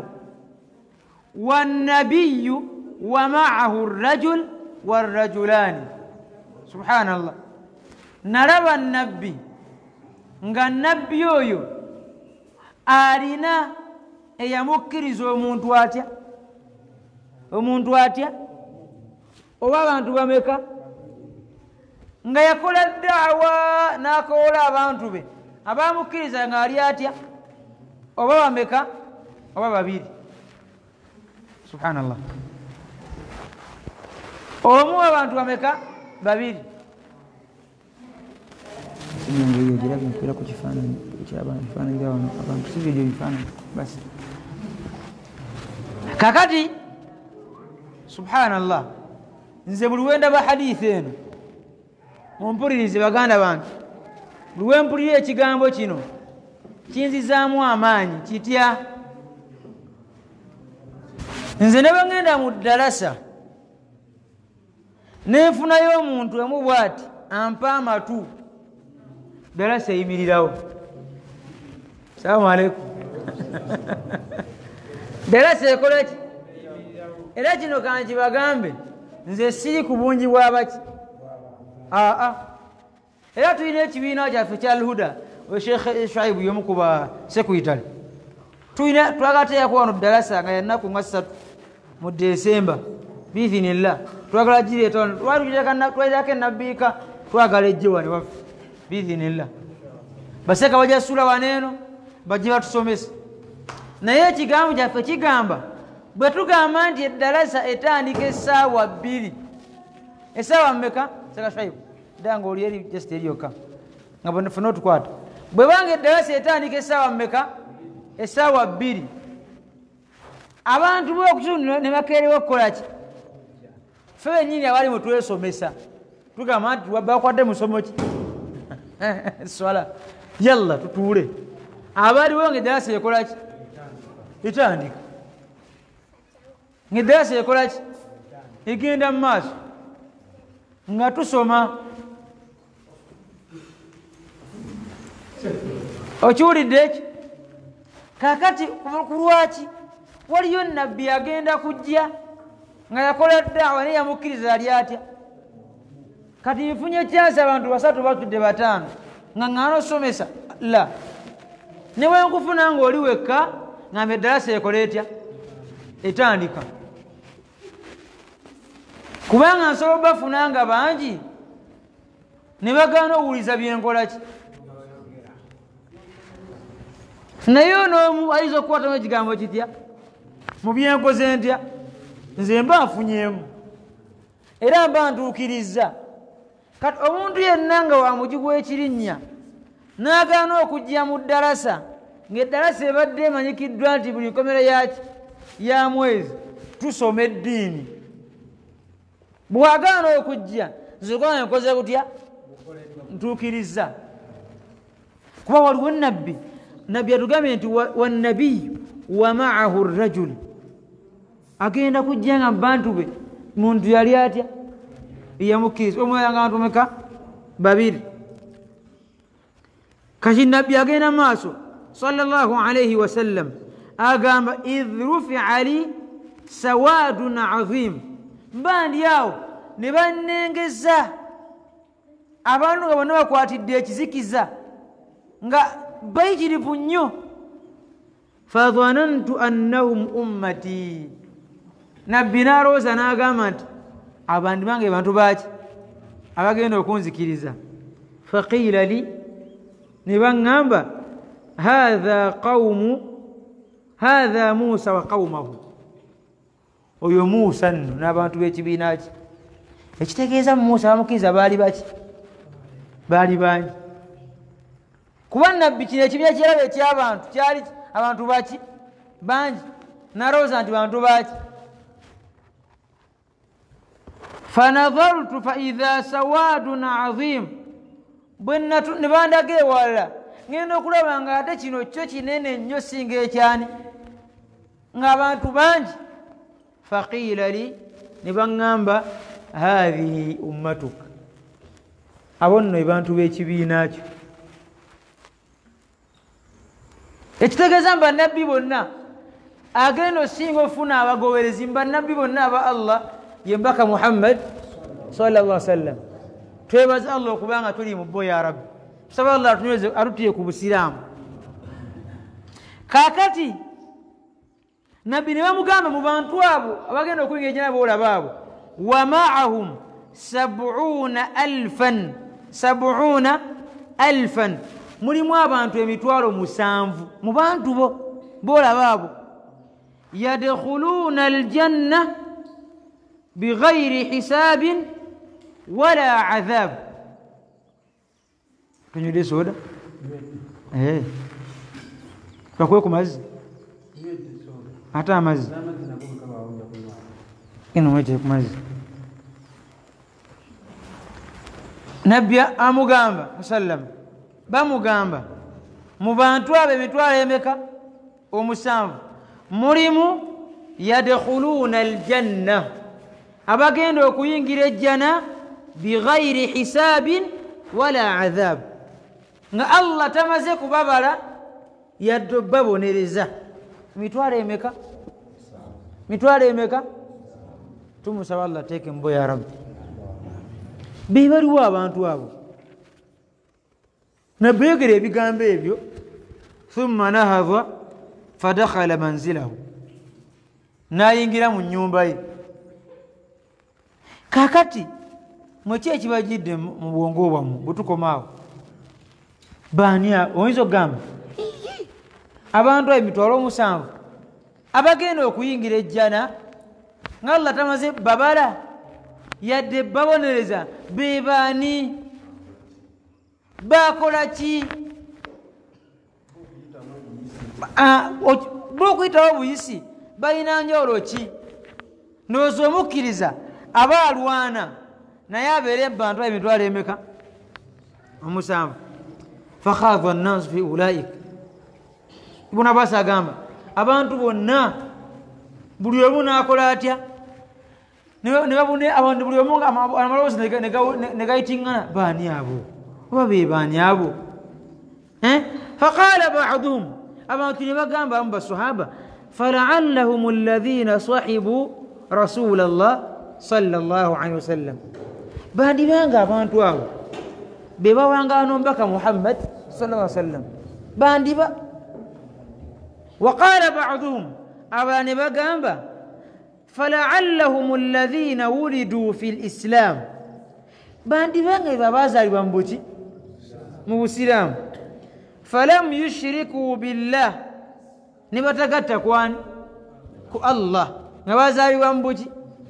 S1: والنبي ومعه الرجل والرجلان سبحان الله نرى النبي nga النبي oyo alina eyamukkiriza omuntu atya omuntu atya oba abantu bameka nga yakola daawa n'akola abantu be abamukkiriza nga ali atya oba bameka oba babiri subhanallah omu abantu bameka babiri Simu ndio mpira kuchifanana kuchaba mfano ile abantu sivyo bifanana basi. Kakati subhanallah nze buluwenda ba hadithi eno mumpulirize baganda bantu luwempulire ekigambo kino kinzizaamu amaanyi kitya nze ne bangenda mu ddalasa nenfunayo omuntu emu bw'ati ampa amatu ddalasa eyimirirawo salaamu aleikum ddalasa ekola ki era kino kankibagambe nze siri ku bungi bwabaki aa era tulina ekibiina kyaffe kya Al-Huda Sheikh Shuaibu y'omu ku ba sekuyitale tulina twagateekako wano ddalasa nga yannaku nga ssatu mu Desemba biidhinillah twagala gireeta wano twalirako enabbiika twagala ejje wano waffe biidhinillah baseka bajja sula waneeno bajje batusomesa naye ekigambo kyaffe kigamba bwe tugamba nti eddalasa etandika essaawa bbiri essaawa mmeka seka Shuaibu danga oli eri just eri yokka nga bwefuna otukwata bwe banga eddalasa etandika essaawa mmeka essaawa bbiri abantu b'okutundu ne bakeerewo okukola ki ffe bennyini abali mwe twesomesa tugamba nti bakwadde musomo ki swala yalla tutuule abaliwo ng'eddalasa ekola ki etandika ng'eddalasa ekola ki egenda mu maaso nga tusoma okiwulidde eki kakati ku lwaki waliyo nabbi agenda kujja nga yakola daawa naye yamukkiriza yali atya kati nfunye kyansi abantu basatu batudde bataano nga ŋŋaana osomesa la ne bwe nkufuna ng'oli wekka ngamba eddalasa ekola etya etandika kubanga nsobola bafuna nga bangi ne bagaana owuliza byenkola ki naye onoomu ayinza okukwatamu ekigambo kitya mu byenkoze ntya nze mba nfunyemu era mba ntuukirizza kati omuntu yenna nga wa mugi gw'ekirinnya n'agaana okujja mu ddalasa ng'eddalasa ebadde emanyikiddwa nti buli nkomera yaki ya mwezi tusoma eddiini bw'agaana okujja nze kubanga nkoze kutya ntuukirizza kuba waliwo nabbi nabbi atugambye nti wannabiyu wa maahu rrajul agenda kujja nga bantu be muntu yali atya yamukkiriza omwoyo nga bantu meka babiri kati nabbi agenda maaso sallallahu alayhi wasallam agamba idh rufi'a li sawadun azim mba ndi awo ne bannengeza abantu nga bonna bakwatidde ekizikiza nga bayitirivu nnyo fadhanantu annahum ummati nabbi n'alowooza n'agamba nti abandi bange bantu baaki abagenda okunzikiriza faqiila li ne baŋŋamba hatha qawmu hatha Musa wa qawmahu oyo Musa nno n'abantu b'ekibiina ki ekitegeeza Musa bamukkiriza baali baki baali bangi kuba nabbi kino ekibiina kyeraba eky'abantu kyali abantu baki bangi n'alowooza nti bantu baki fanadhartu faidha sawadun azim bwenatu ne bandaga ewalala ngenda okulaba nga ate kino kyo kinene nnyo singa ekyani ng'abantu bangi faqiila li ne baŋŋamba hathihi ummatuka abo nno ebantu b'ekibiina kyo ekitegeeza mba nabbi bonna agenda osinga ofuna abagoberezi mba nabbi bonna aba Allah ye mbaka Muhammad sallallahu alaihi wasallam twebaza Allah okubanga tuli mu bo ya rabbi tusaba Allah atunyweze atutiye ku busiraamu kakati nabbi ne bamugamba mu bantu abo abagenda okuyingira nabo olaba abo wa ma'ahum sab'una alfan sab'una alfan mulimu abantu emitwalo musanvu mu bantu bo boolaba abo yadkhuluna aljanna bighayri hisabin wala adhab Kunywedde soda? Eh. Twakuwe ku mazzi? Ate amazzi? Eno mwete ku mazzi. Nabbi amugamba musallama bamugamba mu bantu abo emitwalo emeka omusanvu mulimu yadkhuluuna aljanna abagenda okuyingira ejjana bighayri hisaabin wala adhaab nga Allah tamaze kubabala yadde babonereza. Mitwalo emeka? Mitwalo emeka? Tumusaba Allah teeke mbo ya Rabbi. Be baliwo abantu abo nabeegera ebigambo ebyo thumma nahadha fadakhala manzilahu nayingira mu nnyumba ye. Kakati mweki ekibajidde mu bwongo bwammwe bwetukomaawo baani oyinza okugamba abantu emitwalo omusanvu abagenda okuyingira ejjana nga Allah tamaze babala yadde babonereza be baani bakola ki bwokuyitawo obuyisi balina njawulo ki ndowooza omukkiriza aba alwana naye abeere bantu emitwalo emeka omusanvu. Fakhaadha annaasu fi ulaika Ibn Abbas agamba abantu bonna buli omu n'akola atya abantu buli omu amaloboozi ne gayitiŋŋana baani abo oba be baani abo. Faqaala ba'duhum abantu ne bagamba abamu basahaba fala'allahum alladhina sahibu rasulallah sallallahu alaihi wasallam bandibanga abantu abo be bawangana omubaka Muhammad sallallahu alaihi wasallam bandiba. Waqaala ba'duhum abane bagamba fala'allahum alladhina wulidu fil islam bandibanga be bazaalibwa mu buki mu busiraamu falam yushriku billah ne batagatta kwani ku Allah nga bazaalibwa mu buki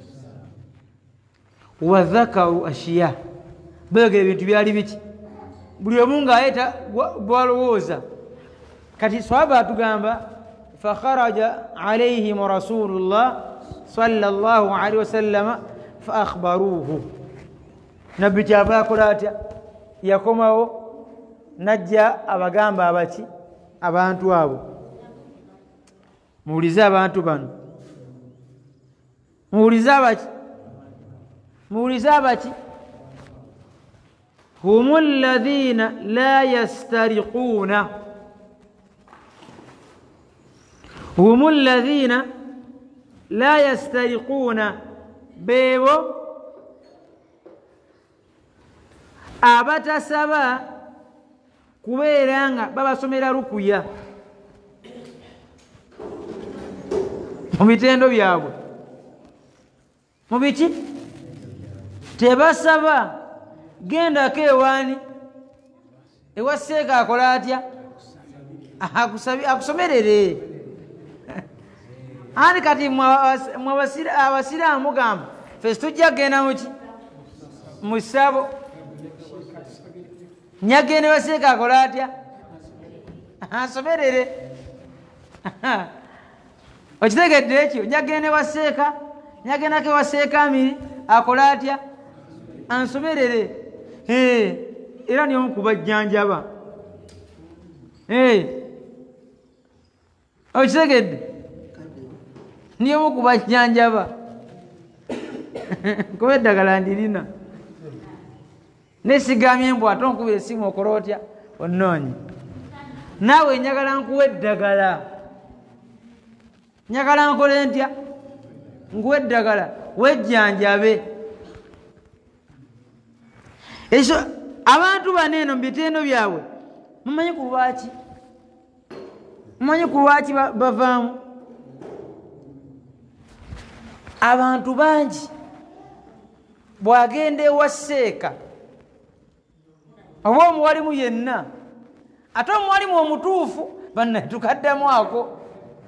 S1: wa dhakaru ashiya beegera ebintu byali biki buli omu ng'ayeta bwalowooza. Kati swahaba atugamba fakharaja alayhim rasulullah sallallahu alaihi wasallama fa akhbaruhu. Nabbi kyava akola atya yakomawo najja abagamba abaki abantu abo muwulize abantu bano muwulize abaki muwulize abaki humu alladhina la yastariquna humu alladhina la yastariquna beebo abatasaba kubeera nga babasomera rukuya mu bitendo byabwe mu biki tebasaba gendako ewaani ewa seeka akola atya akusomerere ani kati abasiraamu gamba fesi tujja kgenda muki mu ssabo nyagende waseeka akola atya ansomerere okitegedde ekyo nyagende waseeka nyagendako waseeka amiri akola atya ansomerere era niyomu kubajjanjaba okitegedde niyomu kubajjanjaba kuba eddagala ndirina nesigamye mbw ate onkuba esimu okola otya onnoonye naawe njagala nkuwa eddagala njagala nkole ntya nkuwa eddagala wejjanjabe ekyo abantu bano eno mu bitendo byabwe mumanyi ku lwaki mumanyi ku lwaki bavaamu abantu bangi bwagenda ewa seeka oba omuwalimu yenna ate omuwalimu omutuufu banne tukaddamu ako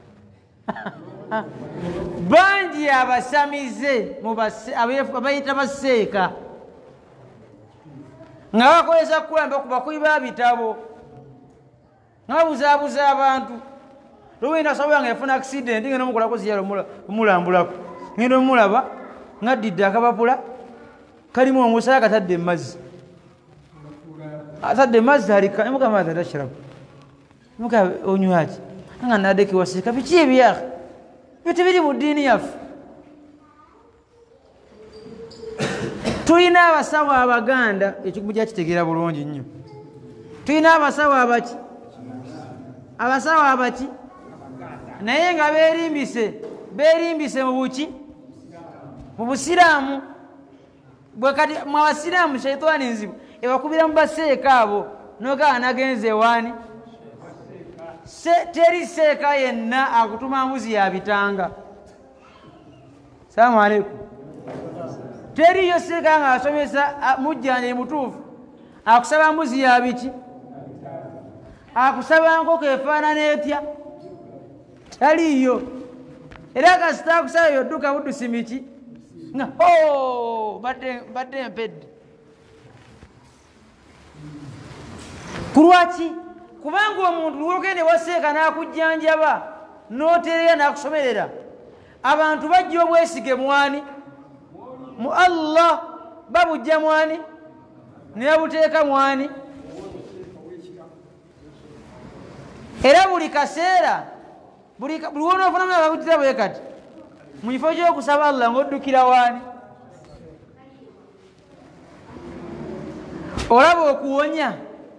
S1: bangi abasamize abayita baseeka nga bakozesa kulamba ku bakubi ba bitabo nga buzaabuza abantu lwenda sawa nga yafuna accident ngeno mukolako ziyalo mulambulako ngeno mulaba nga didde akabapula kalimu omusaya katadde mazzi atadde mazzi alika muka madha tashrab muka onywaji nga nadeki wasika biki ebyaha bite biri mu dini yafu tuyina abasawo abaganda ekikubuja kitegeera bulungi nnyo tuyina abasawo abaki abasawo abaki naye nga beerimbise beerimbise mu buki mu busiraamu bwe kati mu abasiraamu shaitani nzibu ebakubira mu baseeka abo nogaa nagenze waani teri seeka yenna akutuma mbuzi ya bitanga. Salamu alaikum. Teri seeka nga asomesa mujjane mutuufu akusaba mbuzi ya biki akusaba nkoko efaanana etya taliyo era kasita akusaba yodduka buddusi miki nga oh badde empedde kulwaki kubanga omuntu lwogende waseeka n'akujjanjaba n'otereera n'akusomerera abantu bajja obwesige mwani mu Allah babujja mwani ne buteeka mwani era buli kaseera buli wona ofuna mwana babutira bwe kati mu kifo ky'okusaba Allah ng'oddukira waani olaba okuwonya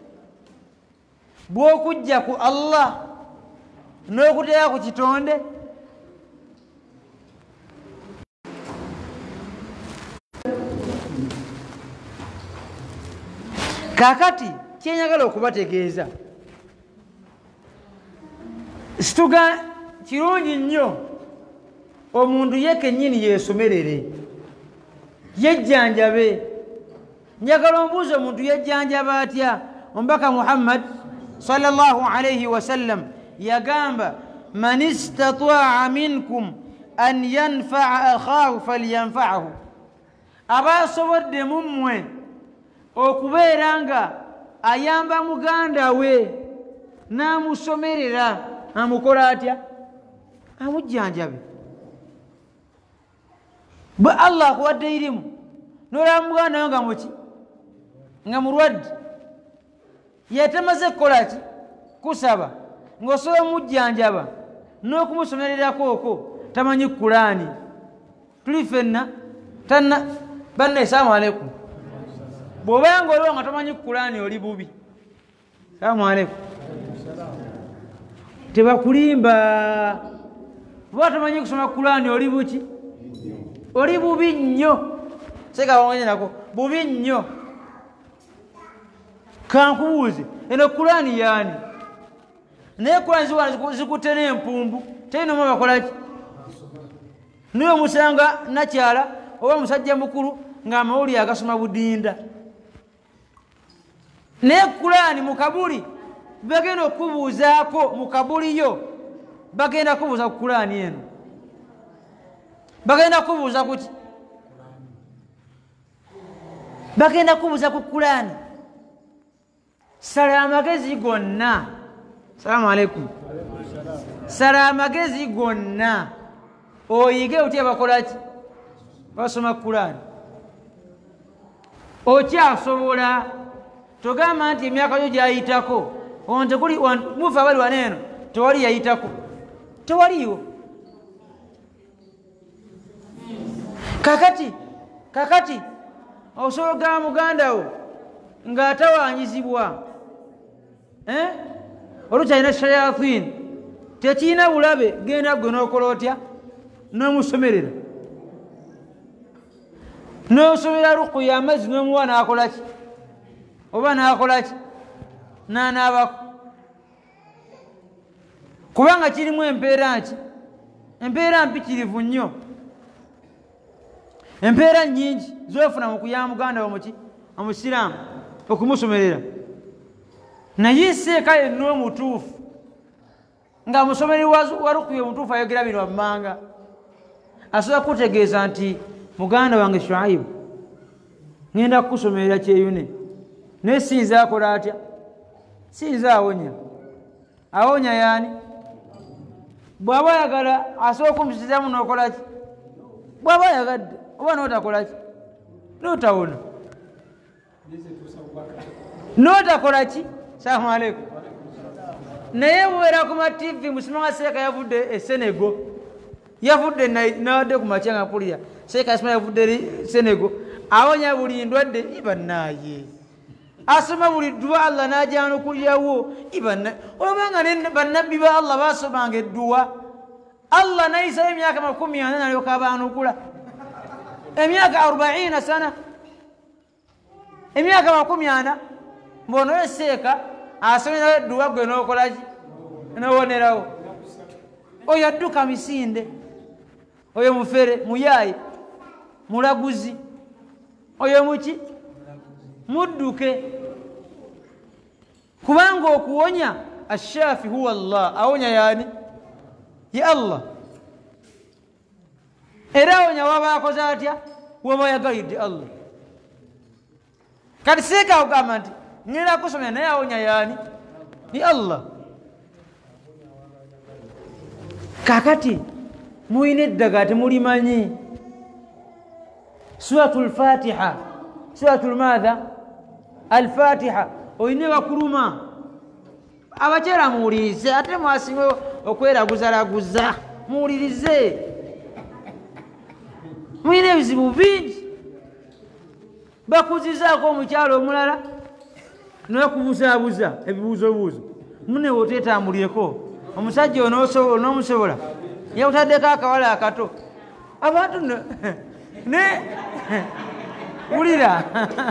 S1: bw'okujja ku Allah n'okuteeka ku kitonde kakati kyenyagala okubategeeza situga kirungi nnyo omuntu ye kennyini yeesomerere yejjanjabe njagala ombuuza omuntu yejjanjaba atya omubaka Muhammad sallallahu alayhi wasallam yagamba man istataa minkum an yanfaa akhaahu falyanfaahu abasobodde mummwe okubeera nga ayamba muganda we n'amusomerera amukola atya amujjanjabe bwe Allah akuwadde irimu n'olaba muganda we nga muki nga mulwadde yetamaze kukola ki kusaba ng'osobola omujjanjaba n'okumusomererako okwo tamanyi Kulaani tuli ffenna tanna banne salaamu alaikum bw'obanga oliwo nga tomanyi Kulaani oli bubi salaamu alaikum tebakulimba bwa tomanyi kusoma Kulaani oli buki oli bubi nnyo seka wonye nako bubi nnyo kankubuuze eno Kulaani yaani naye Kulaani ziwana zikutere empumbu terinomu bakolaki niwe musanga nakyala oba musajja mukulu ng'amawulire agasoma budinda naye Kulaani mu kabuli bagenda okubuuzaako mu kabuli yo bagenda kubuuza ku Kulaani eno bagenda kubuuza kuki bagenda kubuuza ku Kulaani sala amagezi gonna salaamu alaikum sala amagezi gonna oyige otya bakolaki basoma Kulaani okyasobola togamba nti emyaka yo gyayitako onte kuli mufa bali waneeno tewali yayitako tewaliyo kakati kakati osobola okugamba muganda wo ng'atawanyizibwa eh olukyalina shayatin tekirina bulabe genda gwe n'okola otya n'omusomerera n'osomera rukuya amazzi n'omuwa n'akola ki oba n'akola ki n'anaabako kubanga kirimu empeera nki empeera mpitirivu nnyo empeera nnyingi zofuna mu kuyamba muganda wo muki omusiraamu okumusomerera naye seeka yenna omutuufu nga musomeri wa rukuya omutuufu ayogera bino wammanga asobola kutegeeza nti muganda wange Shuaibu ngenda kukusomerera kyeyune ne sinza akola atya sinza awonya awonya yani bw'aba ayagala asobola okumusizaamu n'okola ki bw'aba ayagadde oba n'otakola ki n'otawona n'otakola ki salaamu aleikum naye bubeera ku mativi musimanga seeka yavudde e Senego yavudde nawadde ku makya nga mpulira seeka asima yavudde Senego awonya buli ndwadde ibannaye asoma buli dduwa Allah n'ajanukulirawo ibanna olwobanga bannabbi ba Allah basomanga edduwa Allah nayisayo emyaka makumi ana nalyoka abaanukula emyaka arobaina sana emyaka makumi ana mbono eseeka asomerawo edduwa gwe n'okolaki n'owonerawo oyo adduka misinde oyo mufere muyaye mulaguzi oyo muki mudduke kubanga okuwonya ashafi huwa Allah awonya yani ya Allah era awonya waba akoze atya waba yagalidde Allah kati seeka ogamba nti nyera kusomera naye awonya yani ni Allah kakati muyina eddagala temulimanyi suratul Fatiha suratul madha al-Fatiha oyine bakuluma abakyera muwulirize ate mwasinga okweraguzalaguza muwulirize muyina ebizibu bingi bakuzizaako omukyalo omulala nokubuzaabuza ebibuuzobuuzo mune woteetambulireko omusajja onoomusobola yakutaddeko akawala akato abantu ne wulira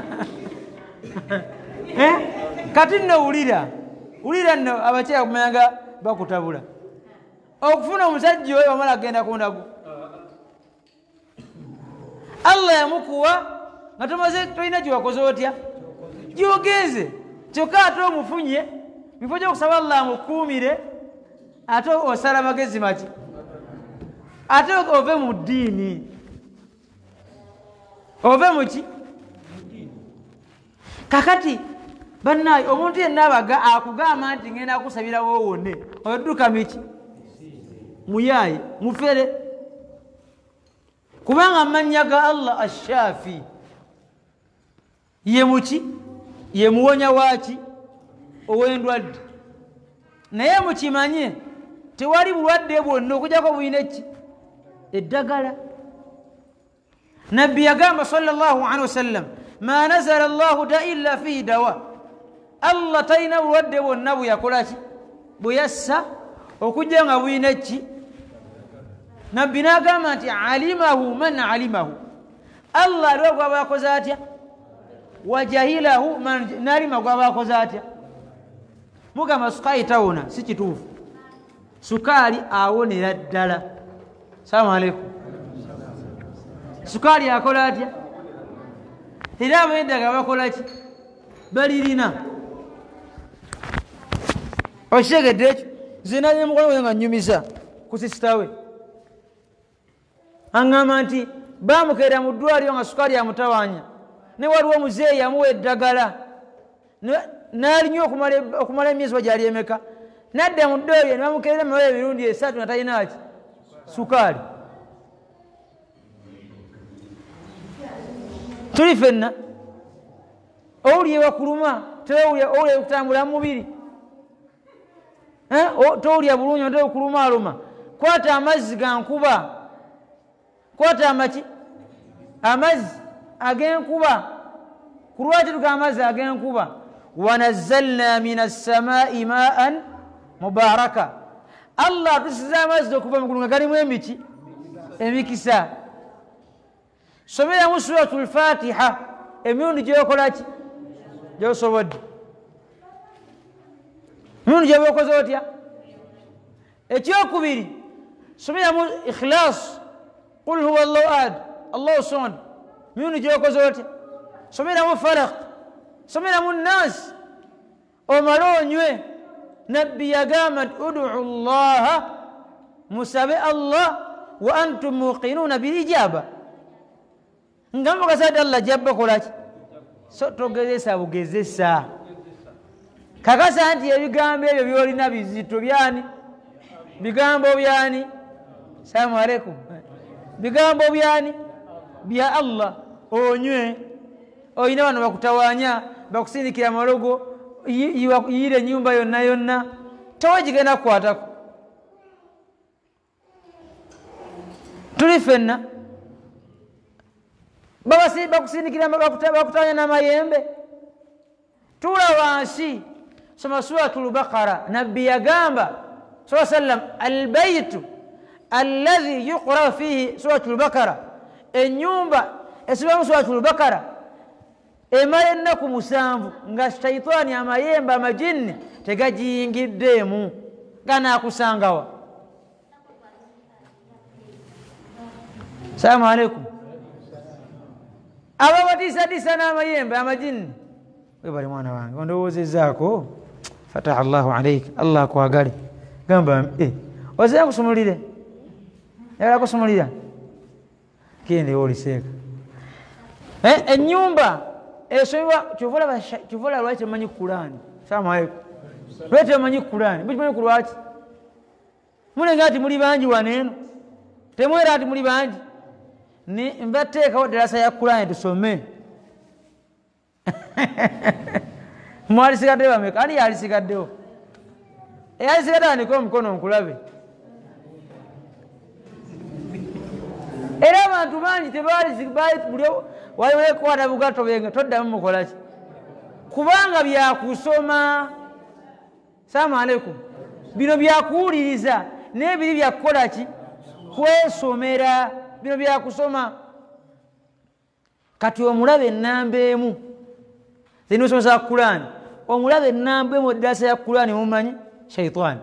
S1: kati nno wulira wulira nno abakyala kumanyanga bakutabula okufuna omusajja oyo wamala agenda kundagu Allah yamukuwa nga tomaze tolina gyewakoze otya gyogenze kyokka ate omufunye bifo gyokusaba Allah amukuumire ate osala magezi maki ate ove mu ddiini ove muki kakati bannaye omuntu yenna abaga akugamba nti ngenda akusabirawo wonne odduka miki muyaye mufere kubanga amannya ga Allah ashafi ye muki ye muwonya waki ow'endwadde naye mukimanye tewali bulwadde bwonna okujjako buyina ki eddagala nabbi yagamba sallallahu alaihi wasallam ma nazala Allahu da illa fihi dawa Allah talina bulwadde bwonna bweyakola ki bweyassa okujja nga buyina ki nabbi n'agamba nti alimahu man alimahu Allah aliwo gwaba akoze atya wajahilahu man nalima gwaba akoze atya mugamba sukaali tawona si kituufu sukaali awonera ddala salamu aleikum sukaali akola atya era abaendaga bakola ki balirina okitegedde ekyo zina nemukono nga nnyumiza ku sisitawe aŋŋamba nti bamukeera mu ddwaliro nga sukaali amutawanya ne waliwo omuzeeyi yamuwa eddagala n'alinywa okumala emyezi wa gyali emeka nadda mu ddwaliro ne bamukeerera emmala emirundi esatu nga talina ki sukaali tuli fenna owulira ewakuluma owulira okutambula mu mubiri towulira bulungi nte okulumaaluma kwata amazzi ga nkuba kwata amaki amazzi ag'enkuba ku lwaki tuga amazzi ag'enkuba wanazzalna min assamai maan mubaraka Allah atusiza amazzi okuva mu ggulu nga galimu emiki emikisa someramu suratul Fatiha emirundi gyokola ki gyosobodde emirundi gyobaokoze otya ekyokubiri someramu ikhlas qul huwa allahu ahad allahu samad mirundi gyokoze otya someramu falaq someramu nnaasi omale onywe nabbi yagamba nti udu llaha musabe Allah wa antum muqinuuna bilijaba nga mukasadi Allah jabba kolaki so togezesa bugezesa kakasa nti ebigambo ebyo byolina bizito byani bigambo byani salamu alaikum bigambo byani bya Allah onywe oyina bano bakutawanya bakusindikira malogo yire nyumba yonna yonna tawajigenda kukwatako tuli fenna babasi bakusindikira bakutawanya n'amayembe tula wansi soma suratul baqara nabbi yagamba sallallahu alayhi wasallam albaytu alladhi yuqra fihi suratul baqara enyumba esibamu suratul baqara emala ennaku musanvu nga shaitani amayembe amajinni tegajiyingiddemu ganaakusangawa. Salamu alaikum. Aba batisadisa n'amayembe amajinni webali mwana wange ondowoozezaako fataha Allahu alaika Allah akwagale gamba eh wazira kusumulire yala kusumulira kende oliseeka eh enyumba esoywa kyovola kyovola lwaki manyi Qur'ani. Salamu alaikum. Lwaki manyi Qur'ani bimanyi kulwaki mulenga ati muli banji waneno temwera ati muli banji ni mbateekawo darasa ya Qur'ani tusome mwali sigaddewo ameka ani yali sigaddewo eyali sigaddewo aniko omukono nkulabe era abantu bangi tebaali buli waliwekwata bugato benga toddamu mukolaki kubanga byakusoma. Salamu alaikum. Bino byakuwuliriza n'ebiri byakukolaki kwesomera bino byakusoma. Kati omulabe ennamba emu zino osomesa Qur'ani omulabe ennamba emu ddasa ya Qur'ani mumanyi shaitani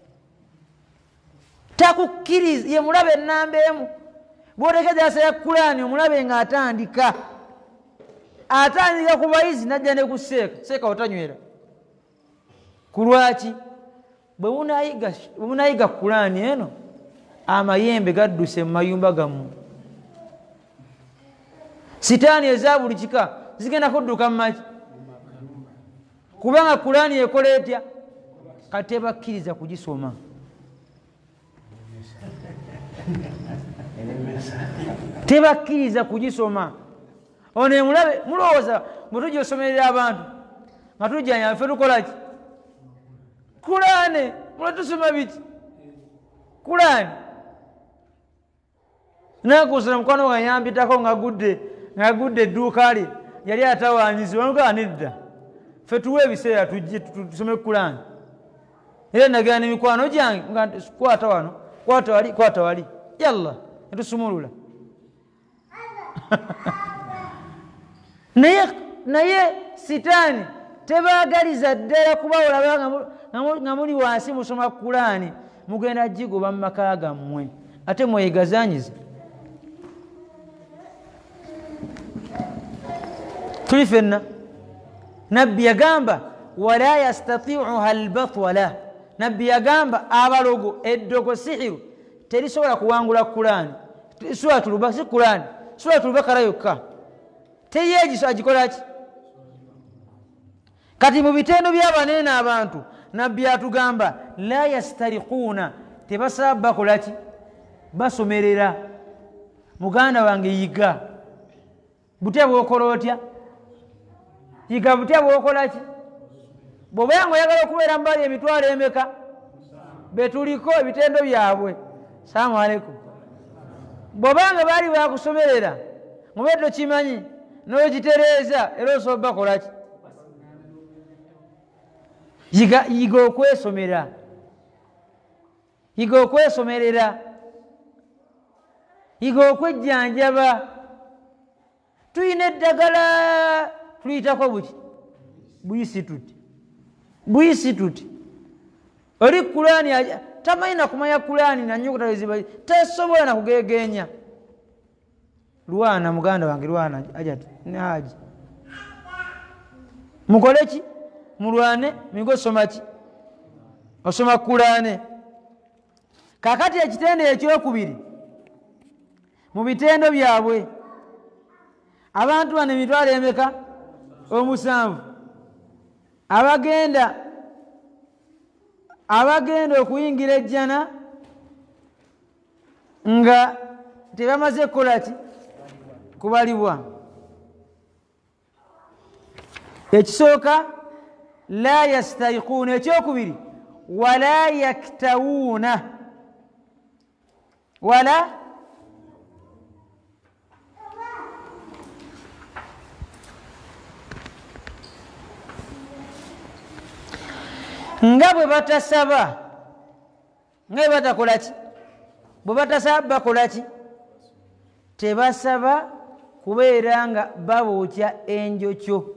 S1: takukkiriza ye mulabe ennamba emu bw'oteeka ddasa ya Qur'ani omulabe ng'atandika atandika ku bayizi najja ne ku seeka seeka otanywera ku lwaki bwe munayiga Qur'ani eno amayembe gadduse mu mayumba gammwe sitaani eza buli kika zigenda kudduka mu maki kubanga Qur'ani ekola etya kati tebakkiriza kugisoma tebakkiriza kugisoma. Ono emulabe mulowooza bwe tujja osomerera abantu nga tujjanya ffe tukolaki Qur'ani mula tusoma biki Qur'ani nakusana mukwano nga yambitako nga gudde nga gudde edduuka lye yali atawaanyizibwa nuga nedda ffe tuwe ebiseera tujje tusome Qur'ani era nagera n'emikwano gyange nga kwata wano kwata wali kwata wali yalla netusumulula naye naye sitaani tebaagaliza ddala kuba olaba nga muli wansi musoma Qur'ani mugenda gigoba mu maka gammwe ate mweyegazanyiza. Tuli fenna nabbi yagamba wala yastati'uha albatwala nabbi yagamba abalogo eddogo sihiru terisobola kuwangula Qur'ani suratul Baqara si Qur'ani suratul Baqara yokka teyeegiso agikolaki kati mu bitendo by'abanene abantu nabbi atugamba la yastariquuna tebasaba bakolaki basomerera. Muganda wange yiga butya bwokola otya yiga butya bwokolaki bw'obeera oyagala okubeera mbali emitwalo emeka betuliko ebitendo byabwe. Salamu alaikum. bw'obanga baali bakusomerera mubedde kimanyi n'ogitereeza era osobola bakolaki yiga yiga okwesomera yiga okwesomerera yiga okwejjanjaba. Tuyina eddagala tuliyitako buki buyisituti buyisituti oli Qur'ani tamanyi na kumanya Qur'ani na nyukuta eziba tesobola na kugegeenya. Lwana muganda wange lwana ajati naji mukoleki mulwane migo somaki osoma Qur'ani. Kakati ekitendo ekyokubiri mu bitendo byabwe abantu bano emitwalo emeka omusanvu abagenda abagenda okuyingira ejjana nga tebamaze kukola ki kubalibwa. Ekisooka la yastayquuna, ekyokubiri wala yaktawuuna, wala nga bwe batasaba, nga bwe batakola ki, bwe batasaba bakola ki, tebasaba kubeera nga babookya enjokyo.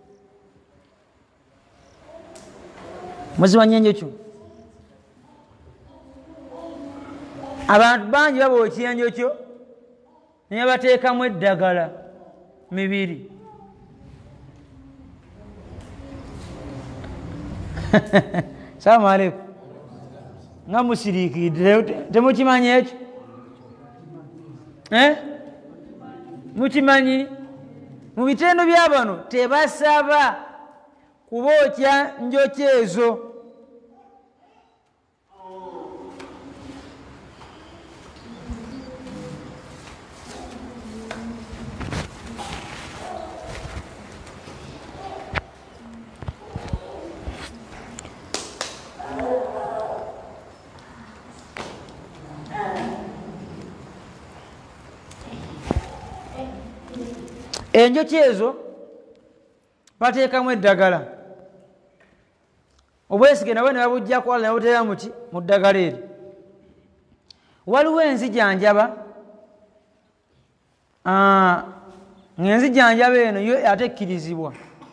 S1: Muzimanya enjokyo? Abantu bangi babookya enjokyo naye bateekamu eddagala mibiri. Salaamu aleikum. Nga musiriikidde temukimanyi ekyo? Eh? Mukimanyi? Mu bitendo bya bano tebasaba kubookya njokyo ezo. Enjokyo ezo bateekamu eddagala. Obwesige nabwe ne babujja kwala ne buteera muki mu ddagala eri. Waliwo enzijanjaba, ng'enzijanjaba eno yo ate ekkirizibwa.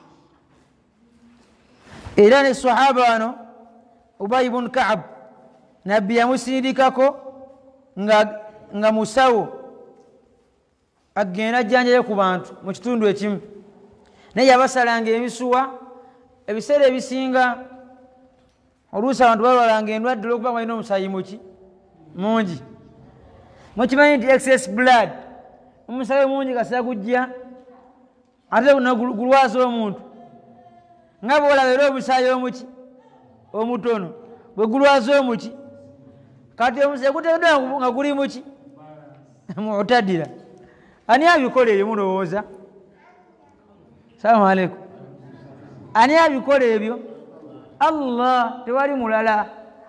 S1: Era ne sahaba wano Ubay ibn Ka'b nabbi yamusindikako nga, nga musawo agenda ajjanjaye ku bantu mu kitundu ekimu, naye yabasalanga emisuwa. Ebiseera ebisinga oluusi abantu balwalanga endwadde olwokuba nga balina omusaayi muki mungi. Mukimanyi nti excess blood, omusaayi mungi kasita gujja ate gulwaza omuntu, nga bwolaba era omusaayi omuki omutono bwe gulwaza omuki, kati omusaayi guteekeddwa nga guli muki mu'tadila. Ani abikola ebyo mulowooza? Salaamu aleikum. Ani abikola ebyo? Allah, tewali mulala.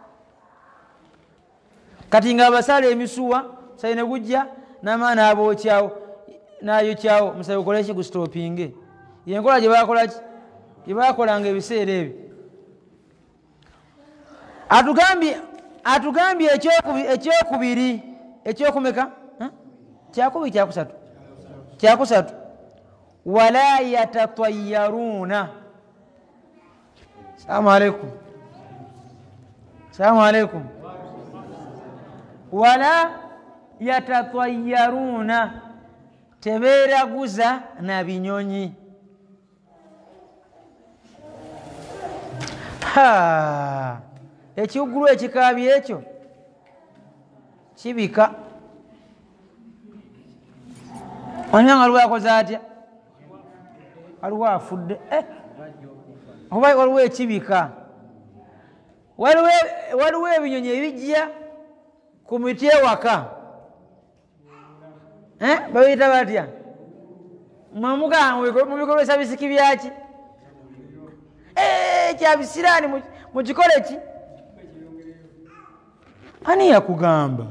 S1: Kati nga abasala emisuwa sayi ne gujja n'amaana abookyawo n'ayokyawo, omusaayi gukola ki gusitoopinge. Yenkola gye bakola ki? Gye bakolanga ebiseera ebyo. Atugambye atugambye ekyokubiri, ekyokumeka kyakubiri kyakusatu kyakusatu wala yatatayyaruuna. Salaamu aleikum. Salaamu aleikum. Wala yatatayyaruuna, tebeeraguza na binyonyi. Ha, ekiwuggulu ekikaabi ekyo kibika. Onyanga waliwo akoze atya? Waliwo afudde. Eh, oba waliwo ekibika. Waliwo ebinyonyi ebijja ku miti ewaka. Eh, babiyita batya? Mwamugamba mubikozesa bisiki byaki? Eh, kya bisiraani mukikole ki? Ani yakugamba?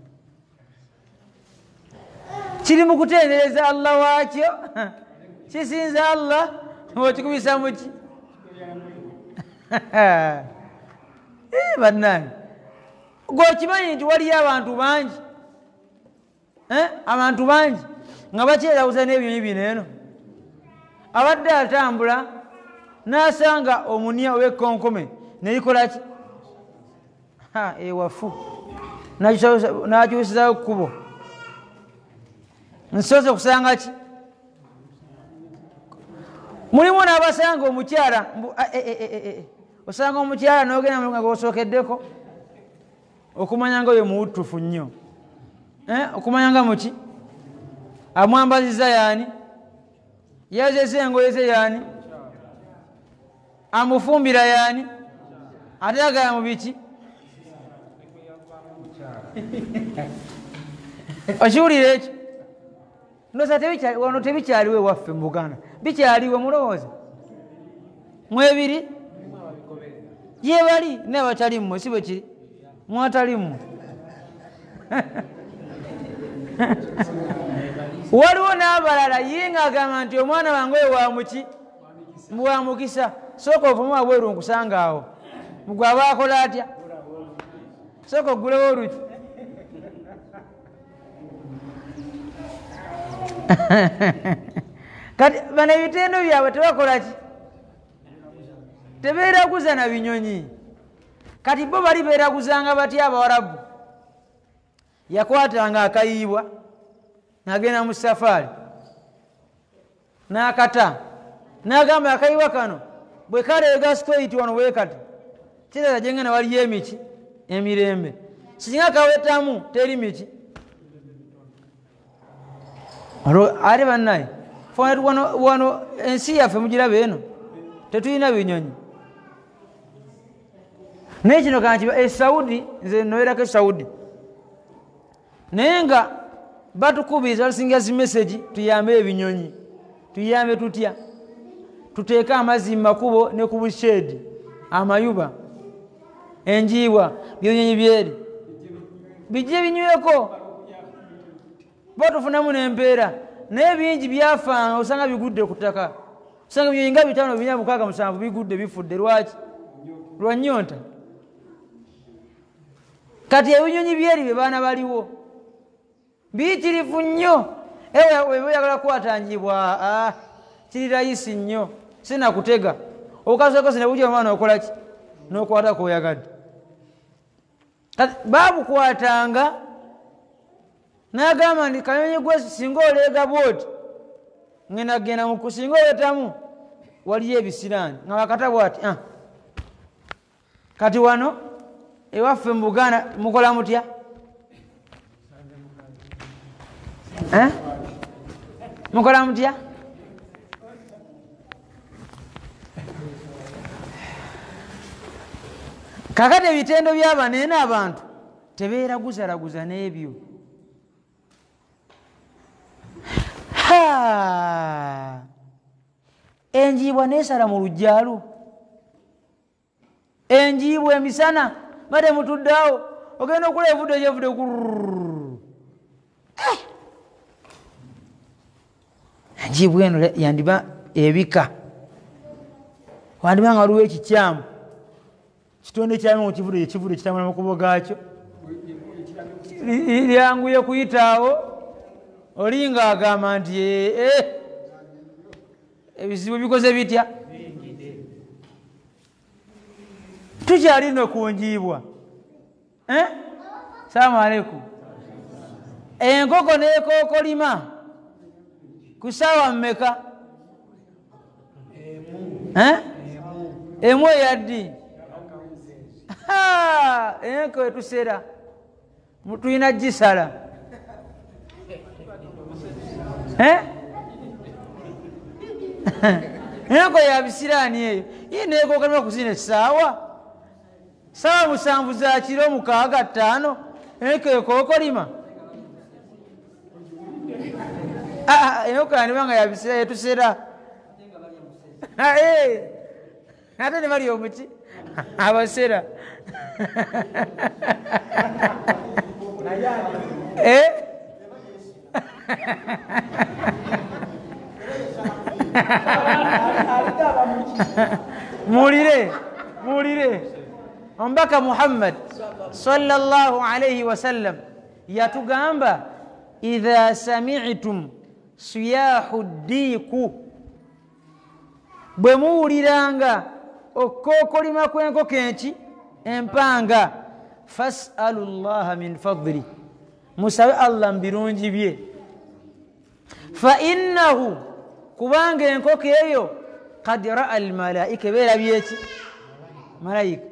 S1: Kiri mu kutendereza Allah waakyo, kisinza Allah bw'okikubisa muki? Bannange, gw'okimanyi nti waliyo abantu bangi, abantu bangi nga bakyerawuza n'ebinyonyi bino eno. Abadde atambula n'asanga omunya ow'ekkonkome ne likola ki? Ewafu n'akyusizayo kkubo. Nsoze kusanga ki? Mulimu n'abasanga omukyala, osanga omukyala n'ogenda nga osookeddeko, okumanya nga oyo muwutufu nnyo, okumanya nga muki amwambaziza yaani, yazeze engoye ze yaani, amufumbira yani ate agaya mu biki okiwulira ekyo ndoza wano tebikyaliwe waffe mu Buganda bikyaliwe mulowooza mwebiri yebali nabatali mmwe si bwe kiri mwatali mmwe waliwo n'abalala yinga agamba nti omwana wange oyo wamuki wa mukisa sooka ovumu abweru nkusanga awo mugwe aba akola atya sooka ogulewo oluki kati bano ebitendo byabwe tebakola ki tebeeraguza na binyonyi kati bo bali beeraguzanga batya abawarabu yakwatanga akayiibwa n'agenda mu safaari n'akata n'agamba akayiibwa kano bwe kaleega straight wano weekati kiraga gye ngenda waliyo emiki emirembe singa kawetamu teri miki ate bannaye wano, wano ensi yaffe mugiraba eno tetulina binyonyi naye kino kankiba e Saudi nze nowerako e Saudi naye nga batukubiriza batusinga zi message tuyambe ebinyonyi tuyambe tutya tuteeke amazzi mu makubo ne ku bushedi amayuba enjiibwa byonyonyi byeri bijje binyweko batufunamu n'empeera naye bingi byafanga osanga bigudde ku ttaka osanga binyonyi nga bitaano bina mukaaga musanvu bigudde bifudde lwaki lwa nnyonta kati ebinyonyi byeri bye baana baliwo biyitirivu nnyo ewe oyagala kukwatangibwa kiri rayisi nnyo sinakutega okazeko sinabujja omwana okola ki n'okwata k'oyagadde kati baabukwatanga n'agamba nti kanyonyi gwe singa oleega bwoti ngenda kgenda mu singa oletamu waliyo ebisiraani nga bakata bwati ah. kati wano ewaffe mu Buganda mukola mutya eh? mukola mutya kakati ebitendo by'abaneena abantu tebeeraguzaraguza n'ebyo enjiibwa neesala mu lujjaalu enjiibwa emisana made mutuddeawo ogenda okula evudde gyevudde enjiibwa eno yandiba ebika wandiba nga waliwo ekikyamu kitonde kyamu mu kivudde ekivudde kitambula mu makubo gaakyo lyanguye kuyitaawo olinga agamba nti ebizibu bikoze bitya tukyali no kunjiibwa salaamu aleikum enkoko n'ekookolima ku ssaawa mmeka emu eyaddi enko etusera tulina gisala enko ya bisiraani eyo ye neekookolima kuzina essaawa saawa musanvu za kiro mukaaga ttaano enko ekookolima enko yandibanga ya bisira yetusera ate ne bali omuki abasera muwulire muwulire omubaka Muhammad sallallahu alayhi wasallam yatugamba idha sami'tum siyahu ddiiku bwe muwuliranga okookolima kw'enkoko enki empanga fasalu llaha min fadli musabe Allah mu birungi bye fa innahu kubanga enkoko eyo qad raa almalaika beerabyeki malayika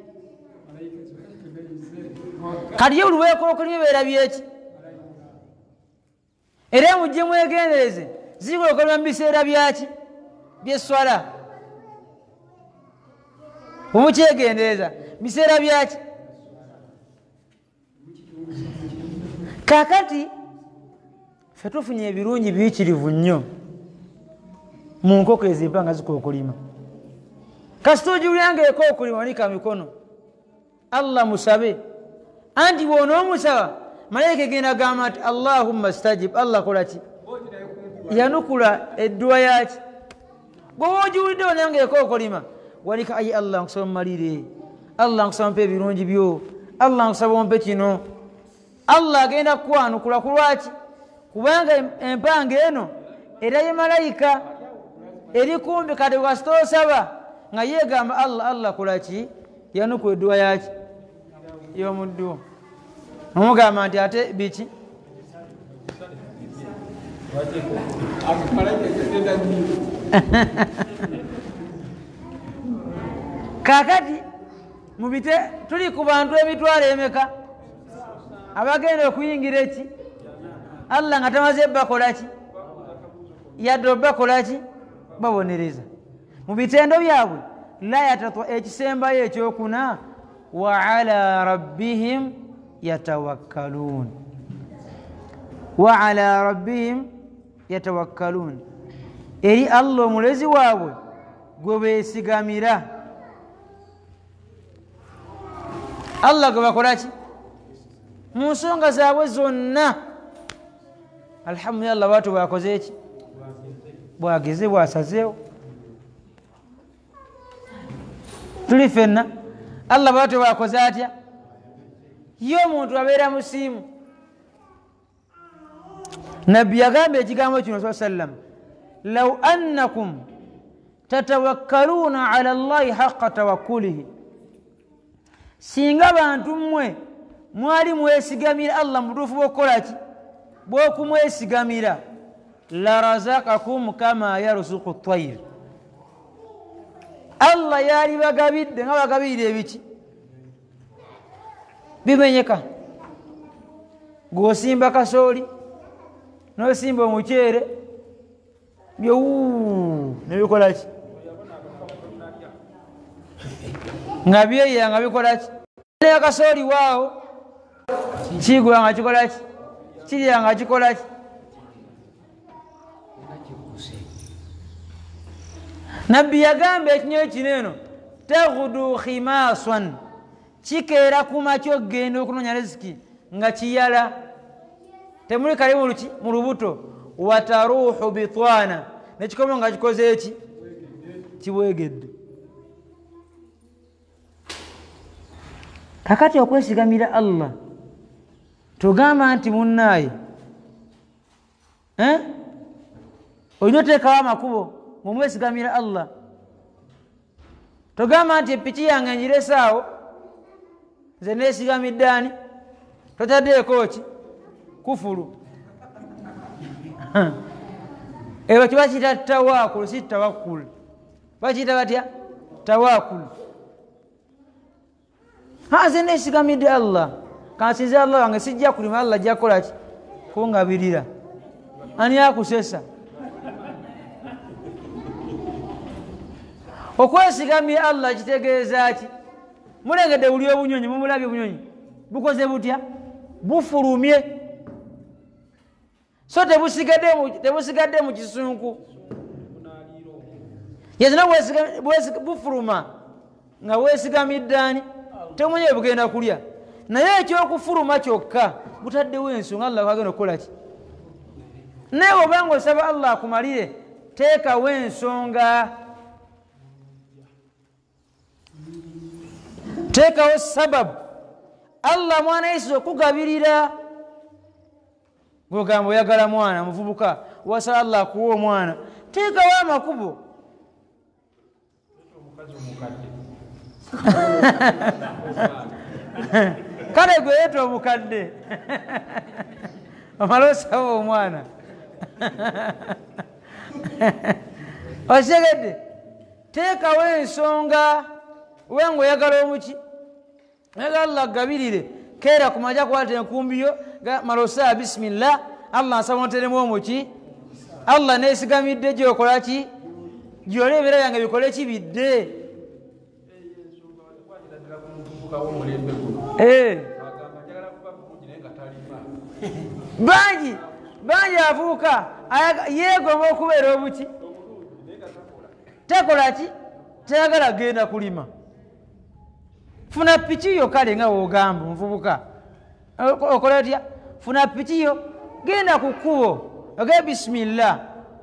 S1: kati olweekookolima beerabyeki era mujje mwegendereze zikookolima mu biseera byaki byeswala omukyegendereza biseera byaki kakati ffe tufunye ebirungi biyitirivu nnyo mu nkoko ezimpa nga zikookolima kasita ogiwuliranga ekookolima wanika mikono Allah musabe anti bw'onoomusaba malayika egenda gamba nti Allahumma stajib Allah kolaki yanukula eddwa yaki gwewa ogiwulidde onanga ekookolima wanika ayi Allah nkusaba mumalire Allah nkusaba mpe ebirungi byo Allah nkusaba ompe kino Allah agenda kukwanukula ku lwaki kubanga empanga eno era ye malayika eri kumbi kati kasita osaba nga yeegamba Allah Allah kolaki yanukula eddwa yaki y'omuddu omugamba nti ate biki kakati mubite tuli ku bantu emitwalo emeka abagenda okuyingira eki Allah nga tamaze bakolaki yadde bakolaki babonereza mu bitendo byabwe la yatatwa ekisembayo ekyokuna wa ala rabbihim yatawakkalun wa ala rabbihim yatawakkalun eri Allah omulezi waabwe gwe beesigamira Allah gwe bakolaki mu nsonga zaabwe zonna alhamdulillah baatu bakoze eki bwageze bwasazeewo tuli fenna Allah baatu bakoze atya ye omuntu abeera musiimu nabbi yagamba ekigambo kino sa sallam law annakum tatawakkaluna ala Allahi haqqa tawakkulihi singa bantu mmwe mwali mwesigamira Allah mutuufu bw'okukolaki bw'okumwesigamira la razaqakum kama yarzuqu at-tayr Allah yali bagabidde nga bagabirira ebiki bimenyeka gwosimba kasooli nosimba omuceere byou nebikolaki nga byeya nga bikolaki naye kasooli waawo kigwa nga kikolaki kirya nga kikolaki nabbi yagamba ekinyonyi kino eno taghudu khimasan kikeera kumakyo genda okunoonya riziki nga kiyala temuli kali mu lubuto wataruuhu bitwana nekikomo nga kikoze eki kibwegedde kakati okwesigamira Allah tugamba nti munnaaye eh? olina oteekawo amakubo ng'omwesigamira Allah togamba nti epiki yange ngiresaawo nze neesigamidde ani totaddeeko ki kufulu ebyo kiba kiyita tawaakulu si tawakkulu bakiyita batya tawaakulu nze neesigamidde Allah kansinze Allah wange sijja kulima Allah ajja kukola ki kungabirira ani akusesa okwesigamira Allah kitegeeza ki mulengedde buli obunyonyi mumulabye obunyonyi bukoze butya bufulumye so tebusigadde mu kisunku yezina bufuluma nga weesigamidde ani temumanyi bugenda kulya naye ekyokufuluma kyokka butaddewo ensonga Allah kagenda okukola ki naye obanga osaba Allah akumalire teekawo ensonga teekawo sababu Allah mwana yesiza okugabirira gwogamba oyagala mwana muvubuka wasala Allah akuwa omwana teekawo amakubo kale gwe yeeta omukadde omala osaba omwana okitegedde teekawo ensonga wenga oyagala omuki oyagala Allah agabirire keera kumaja kwata enkumbiyo mala osaba bisimillah Allah nsaba onteremu omuki Allah neesigamidde gyokola ki gyole ebira byange bikole kibidde eh bangi bangi avuuka yeegomba okubeera obuki takola ki tayagala genda kulima funa pikiyo kale nga wogamba nvubuka okola otya funa pikiyo genda ku kkubo oge bisimillah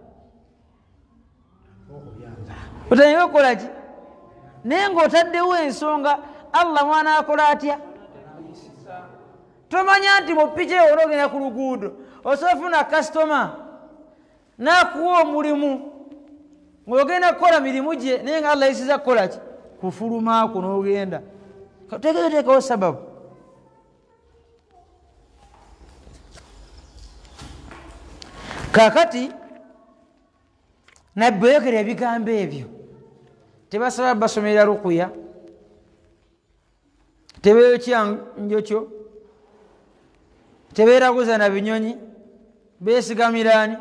S1: otandika okukola ki naye ng'otaddewo ensonga Allah mwana akola atya tomanya nti mu piki eyo onogenda ku luguudo osofuna kasitoma nakuwa omulimu ng'ogenda kukola mirimu gye naye nga Allah yisiza kukola ki kufulumaako n'ogenda teekateekawo sababu kakati nabbi oyogera ebigambo ebyo tebasaba basomera rukuya tebeeyokya njokyo tebeeraguza na binyonyi beesigamirani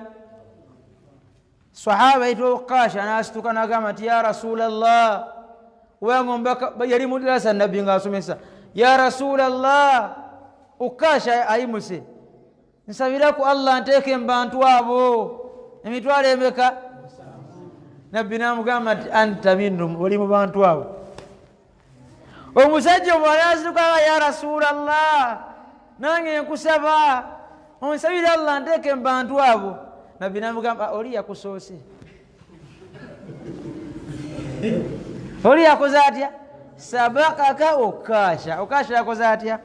S1: sahaba yitwa Ukasha n'asituka n'agamba nti ya rasulallah wangomba yali mu dirasa nabbi ng'asomesa ya rasulallah Ukasha ayimuse nsabira ku Allah nteeke mu bantu abo emitwalo emeka nabbi n'amugamba nti anta minhum oli mu bantu abo omusajja omwana asituka ya rasulallah nange nkusaba onsabira Allah nteeke mu bantu abo nabbi n'amugamba oli yakusoose oli yakoze atya sabakaka Ukasha Ukasha yakoze atya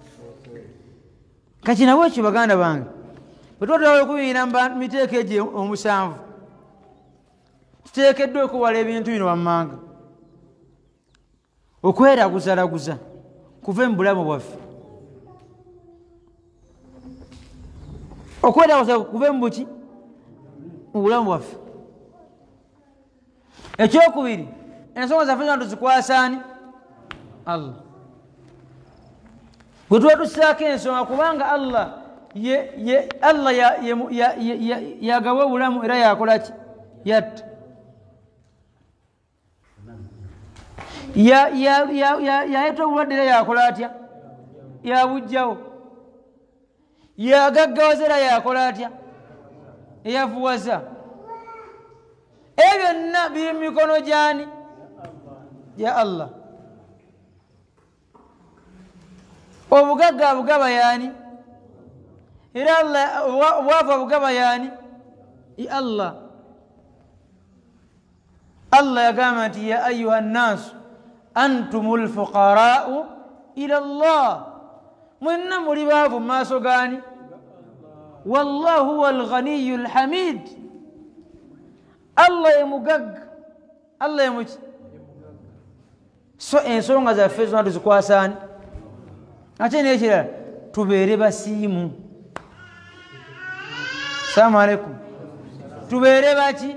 S1: kati nabwe ekyo baganda bange bwe twatwala okubiina mu miteeko egyo omusanvu tuteekeddwa okuwala ebintu bino wammanga okweraguzalaguza kuve mu bulamu bwaffe okweraguza kuve mu buki mu bulamu bwaffe ekyokubiri ensonga zaffe zona tuzikwasaani Allah gwe tuba tusaako ensonga kubanga Allah ye ye Allah yagaba obulamu era yakola ki yatta yayeta obulwadde era yakola atya yabujjawo yagaggawaza era yakola atya eyavuwaza ebyo byonna biri mu mikono gyani ya Allah obugagga abugaba yani era Allah obwavu abugaba yani i Allah Allah yagamba nti ya ayuha nnaasu antumul fuqaraa'u ila Allah mwenna muli baavu mu maaso gani wallahu huwa alghaniyu alhamid Allah ye mugagga Allah ye muki so ensonga zaffe zonna tuzikwasaani ate n'ekirala tubeere basiimu salaamu alaikum tubeere baki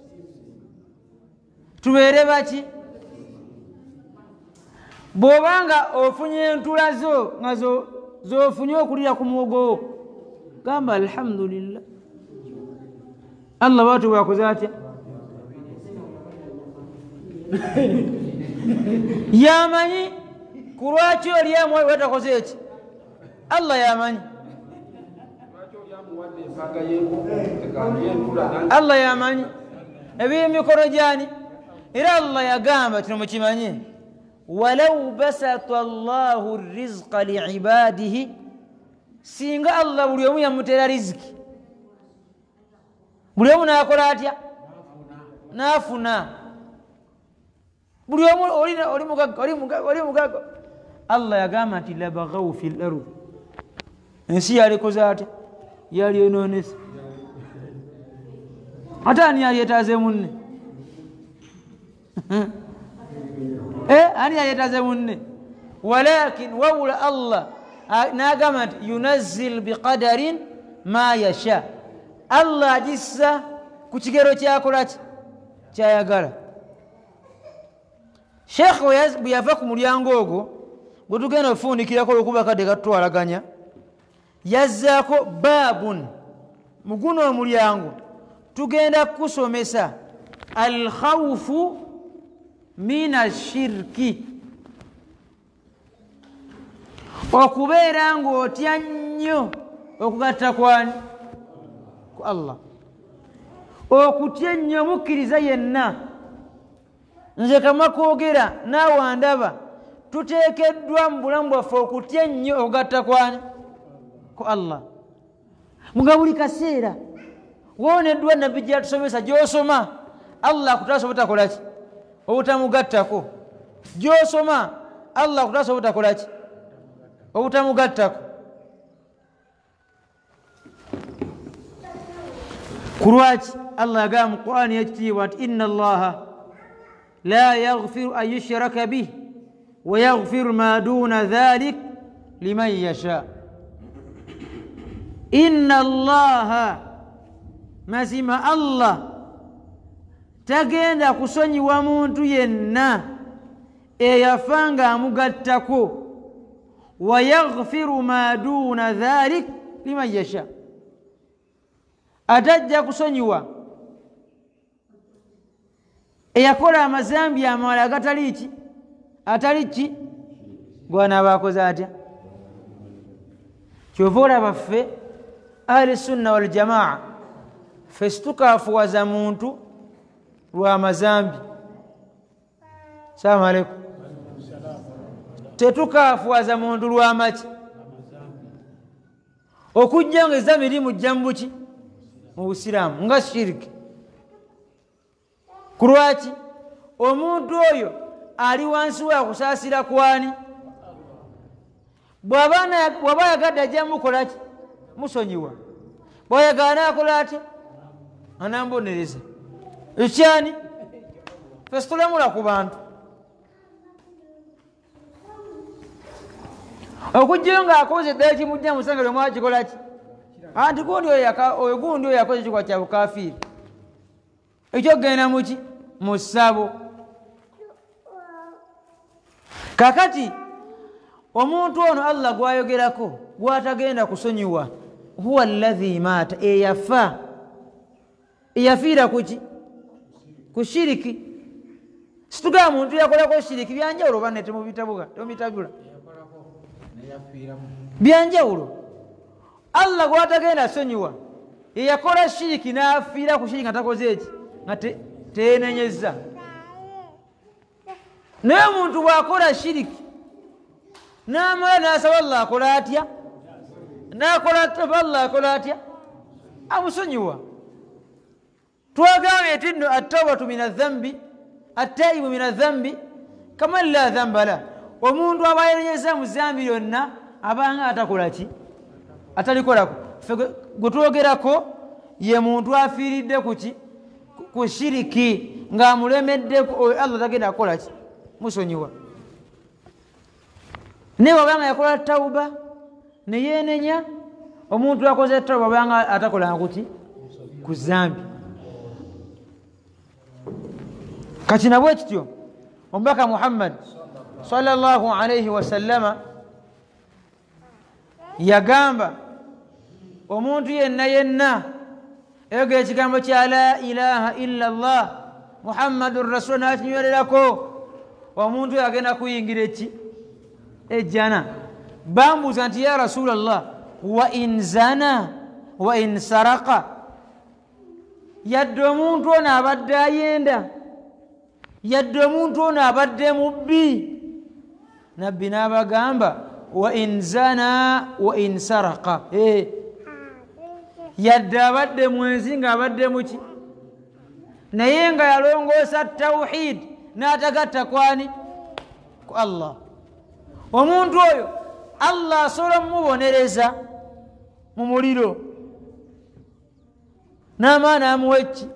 S1: tubeere baki bw'obanga ofunye entula zo nga z'ofunye okulira ku muwogo gamba alhamdulillah Allah bwatu bwakoze atya yamanyi ku lwaki olyamu wetakoze eki Allah yamanyi Allah yamanyi ebiri mikono gyani era Allah yagamba kino mukimanye walau basata Allahu rizqa liibadihi singa Allah buli omu yamutera riziki buli omu nakola atya nafuna buli omu oli mugagga oli mugagga Allah yagamba nti labaghaw fil ardh ensi yalikoze atya yali enoonese ate ani yaleetaze munne eh ani yaleetaze munne walakin wawula Allah nagamba nti yunazzil biqadarin ma yasha Allah agissa ku kigero kyakola ki kyayagala Sheikh bwe yava ku mulyango ogwo gwe tugenda ofundikirako olwokuba kadde gatutwalaganya yazzaako baabun mu guno omulyango tugenda kusomesa alkhawfu min ashirki okubeera ng'otya nnyo okugatta kwani ku Allah, okutya ennyo mukkiriza yenna. Nze kama kwogera naawe andaba, tuteekeddwa mu bulamu bwaffe okutya ennyo okugatta kwani ku Allah. Nga buli kaseera wooneddwa nabbi gyatusomesa gy'osoma Allah akutaasa obutakola ki? Obutamugattako. Gy'osoma Allah akutaasa obutakola ki? Obutamugattako. Kulwaki Allah yagamba mu Qur'ani y'ekitiibwa nti inna Allaha la yaghfiru an yushraka bihi wa yaghfiru ma duna dhalik liman yasha. Inna Allaha, mazima Allah tagenda kusonyiwa muntu yenna eyafa nga amugattako, wa yaghfiru ma duna dhalik liman yasha, atajja kusonyiwa eyakola amazambi amawala agatali ki atali ki gwana akoze atya. Kyova olaba ffe ahli sunna wal jamaa ffe situkaafuwaza muntu lwa mazambi. Salaamu aleikum. Tetukaafuwaza muntu lwa maki? Okujja nga ezza mirimu jja mu buki? Mu Busiraamu nga shiriki. Kulwaki omuntu oyo ali wansi wa kusaasira kwani? Bw'aba yagadde ajja mukola ki? Musonyiwa. Bw'ayagala akola atya? Anambonereza. Ekyani? Ffe situlamula ku bantu. Okujjayo ng'akoze eddala ekimujja musanga lwe mwakikola ki? Anti gundi oyo gundi oyo yakoze ekikolwa kya bukafiiri. Ekyo genda muki? Mu ssabo. Kakati omuntu ono Allah gwayogerako gwatagenda kusonyiwa, huwa alladhi maata, eyafa eyafiira kuki? Ku shiriki. Situgamba muntu yakolako shiriki, byanjawulo banne temubitabuga temubitabula byanjawulo. Allah gwatagenda sonyiwa eyakola shiriki n'afiira ku shiriki nga takoze eki nga teenenyezza. Naye omuntu bw'akola shiriki n'amala n'asaba Allah akola atya? N'akola ttaba Allah akola atya? Amusonyiwa. Twagambye nti nno at-tawbatu min adh-dhanbi, at-taibu min adh-dhanbi kaman la dhanba la. Omuntu aba yenenyeza mu zambi lyonna abanga atakola ki? Atalikolako. Gwe twogerako ye muntu afiiridde ku ki? Ku shiriki ng'amulemeddeko, Allah tagenda akola ki? Musonyiwa. Naye wabanga yakola tawuba ne yeenenya, omuntu akoze tawuba wabanga atakolanga ku ki? Ku zambi. Kati nabwe kityo omubaka Muhammad sallallahu alayhi wa sallama yagamba omuntu yenna yenna eyogera ekigambo kya la ilaha illa Allah Muhammadur Rasul n'akinywererako, omuntu yagenda kuyingira eki? Ejjana. Bambuuza nti ya Rasulallah, wa in zana wa in saraka, yadde omuntu ono abadde ayenda, yadde omuntu ono abadde mubbi. Nabbi n'abagamba wa in zana wa in saraka, eh yadde abadde mwenzi nga abadde muki? Naye nga yalongoosa tawhid n'atagatta kwani? Ku Allah. Omuntu oyo Allah asobola mumubonereza mu muliro n'amaana amuwa eki?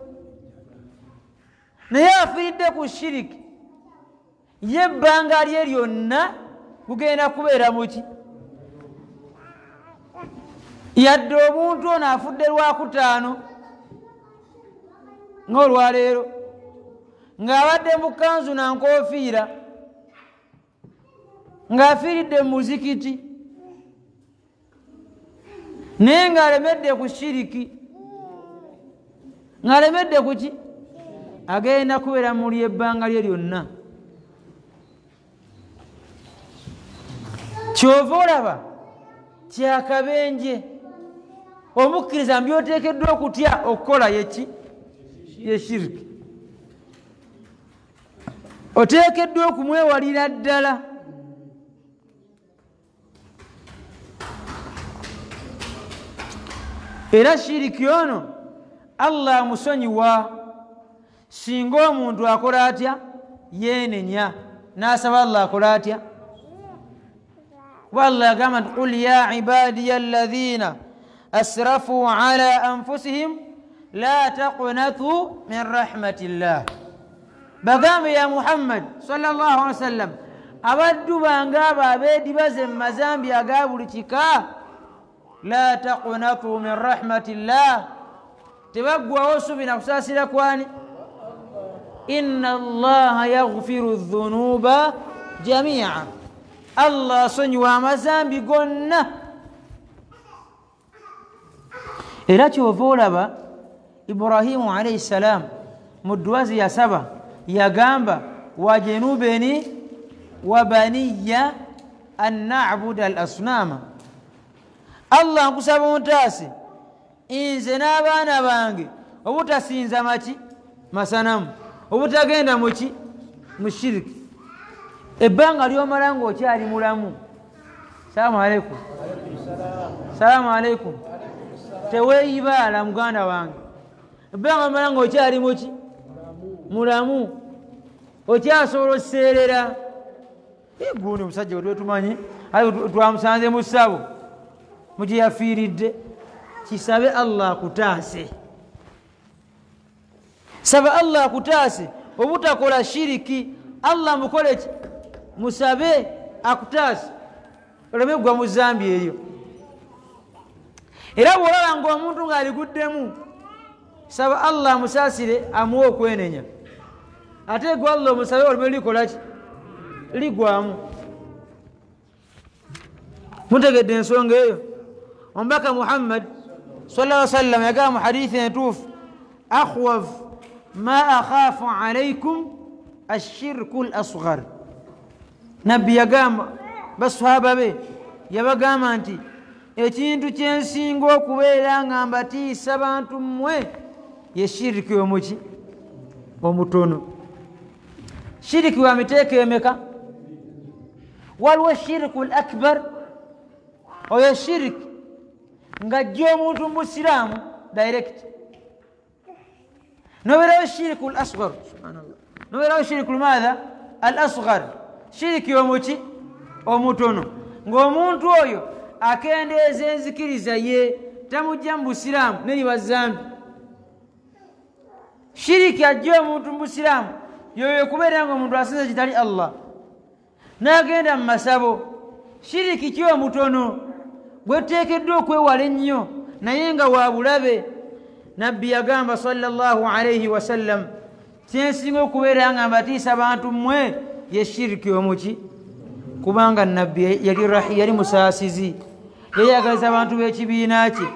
S1: Naye afiiridde ku shiriki, ye ebbanga lye lyonna kugenda kubeera muki? Yadde omuntu ono afudde lwakutaano ng'olwaleero ng'abadde mu kanzu na nkoofiira ng'afiiridde mu muzikiti, naye ng'alemedde ku shiriki, ng'alemedde ku ki? Agenda kubeera mu lyebbanga lye lyonna. kyova olaba kyakabenje omukkiriza mbyoteekeddwa okutya okukola yeki yeshiriki oteekeddwa okumwewalira ddala era shiriki ono Allah amusonyiwa singa omuntu akola atya yenenya n'asaba Allah akola atya والله قامت قل يا عبادي الذين أسرفوا على أنفسهم لا تقنطوا من رحمة الله بقام يا محمد صلى الله عليه وسلم أبدو بانقابا بيدي بزم مزامبي أقابوا لتكا لا تقنطوا من رحمة الله تبقوا وصوا بنفساس الأكواني إن الله يغفر الذنوب جميعا Allah sonyiwa amazambi gonna era kyova olaba Ibrahimu alayhi salam mu ddwazi yasaba yagamba wajenubeni wa baniya an na'buda al asnama Allah nkusaba ontaase inze n'abaana bange obutasinza maki masanamu obutagenda muki mushiriki ebbanga lyomala ng'okyali mulamu. Salaamu aleikum. Salaamu aleikum. Teweeyibaala muganda wange. Ebbanga lyomala ng'okyali muki mulamu okyasobola oseerera gundi omusajja we twetumanyi aye twamusanze mu ssabo mu gye yafiiridde. Kisabe Allah akutaase, saba Allah akutaase obutakola shiriki. Allah mukole ki musabe akutaase oleme gwa mu zambi eyo. Era bwolaba ng'omuntu ng'aliguddemu saba Allah musaasire amuwe okwenenya, ate gwe Allah omusabe oleme likola ki ligwamu. Mutegedde ensonga eyo. Omubaka Muhammad sallallahu alaihi wasallam yagamba mu hadithi entuufu, akhwaf ma akhafu alaikum ashirku al-asghar. Nabbi yagamba basahaba be yabagamba nti ekintu kyensinga okubeera nga mbatiisa bantu mmwe ye shiriki omuki omutono. Shiriki wa miteeko emeka? Waliwo shirku al-akbar, oyo shiriki ng'ajja omuntu mu Busiraamu direct. Nobeerawo shirku al-asghar, subhanallah. Nobeerawo shirku maadha al-asghar, shiriki omuki omutono, ng'omuntu oyo akendeeza enzikiriza ye tamujja mu Busiraamu neriba zambi. Shiriki ajja omuntu mu Busiraamu yoyo kubeera ng'omuntu asinza kitali Allah n'agenda mu masabo. Shiriki ki omutono gwe tuteekeddwa okwewala ennyo naye nga wa bulabe. Nabbi yagamba sallallahu alayhi wasallam, kyensinga okubeera nga mbatiisa bantu mmwe ye shiriki omuki, kubanga nabbi yali rahi, yali musaasizi, yayagaliza abantu b'ekibiina kye.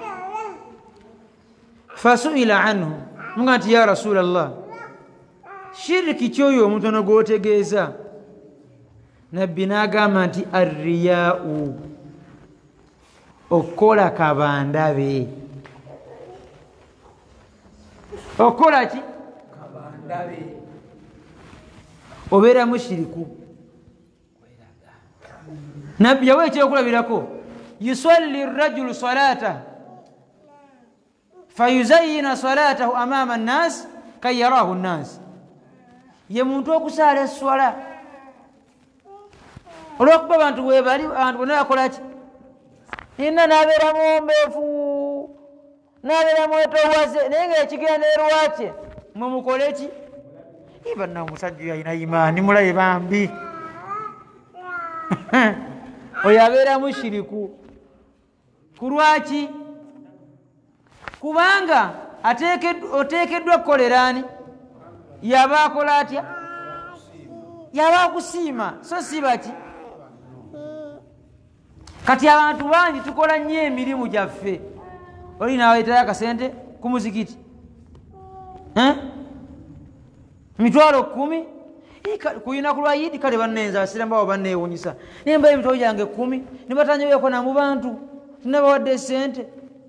S1: Fasuila anhu, nga nti ya Rasulallah, shiriki kyoyo omutono gw'otegeeza? Nabbi n'agamba nti arriyaa'u, okola kabandabe. Okola ki kabandabe? Obeera mushiriku. Nabbi yawe ekyokulabirako, yusalli ar-rajulu salata fayuzayyina salatahu amama an-nas kay yarahu an-nas. Ye muntu okusaala eswala olw'okuba abantu webali, abantu bonna bakola ki? Inna n'abeera muwombeefu, n'abeera mwetoowaze, naye ng'ekigendererwa kye mwe mukole ki? Ibanna omusajja oyo alina imaani, mulabe bambi. Oyo abeera mushiriku. Ku lwaki? Kubanga oteekeddwa kukolera ani? Yaba akola atya? Yaba akusiima, so si baki? Kati abantu bangi tukola nnyo emirimu gyaffe. Oli naawayitayo akasente ku muzikiti mitwalo kkumi, kuyina kulwa yidi kale bannenza asiramba wa banneewunyisa nemba ebitabo byange kumi ne batanyoyeko na mu bantu tunabawadde ssente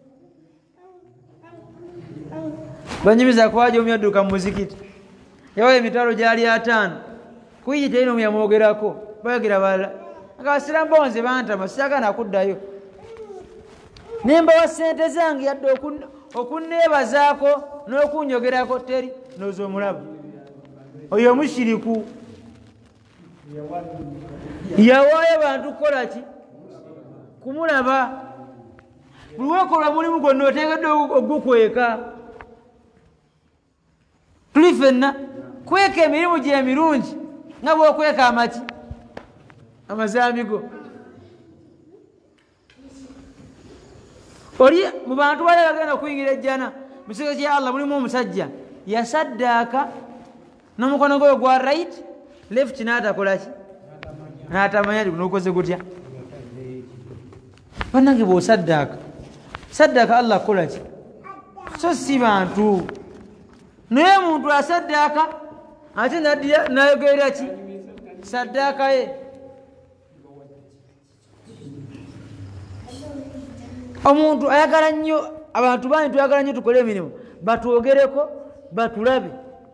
S1: banyumiza kwaje omyadduka mu muzikiti yawa emitalo gyali ataano kuyiji terina omuyamwogerako bayogera balala akasiramba nze bantama siyagana kuddayo nemba wa ssente zange yadde okunneebazaako n'okunyogerako teri noza omulaba oyo mushiriku yawaayo bantu kukola ki kumulaba buli wekola mulimu gwonna otegedde ogukweka tuli ffenna kweka emirimu gye emirungi nga bwokweka amaki amazaamigo oli mu bantu bali bagenda okuyingira ejjana mu kiseera kya Allah mulimu omusajja yasaddaaka n'omukono gwe gwa right left n'atakola ki n'atamanya ti gunokoze gutya bannange bw'osaddaaka saddaaka Allah akola ki so si bantu naye muntu asaddaaka ate nayogerera ki saddaaka ye omuntu ayagala nnyo abantu bangi tuyagala nnyo tukole emirimu batwogereko batulabe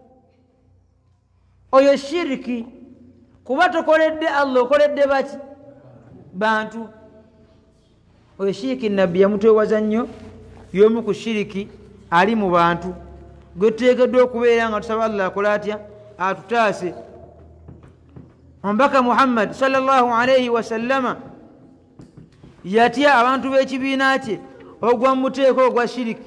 S1: oyo shiriki kuba tokoledde Allah okoledde baki bantu oyo shiriki nabbi yamutwewaza nnyo y'omu ku shiriki ali mu bantu gwe tuteekeddwa okubeera nga tusaba Allah akola atya atutaase omubaka Muhammad sallallahu alayhi wasallama yatya abantu b'ekibiina kye ogwa muteeko ogwa shiriki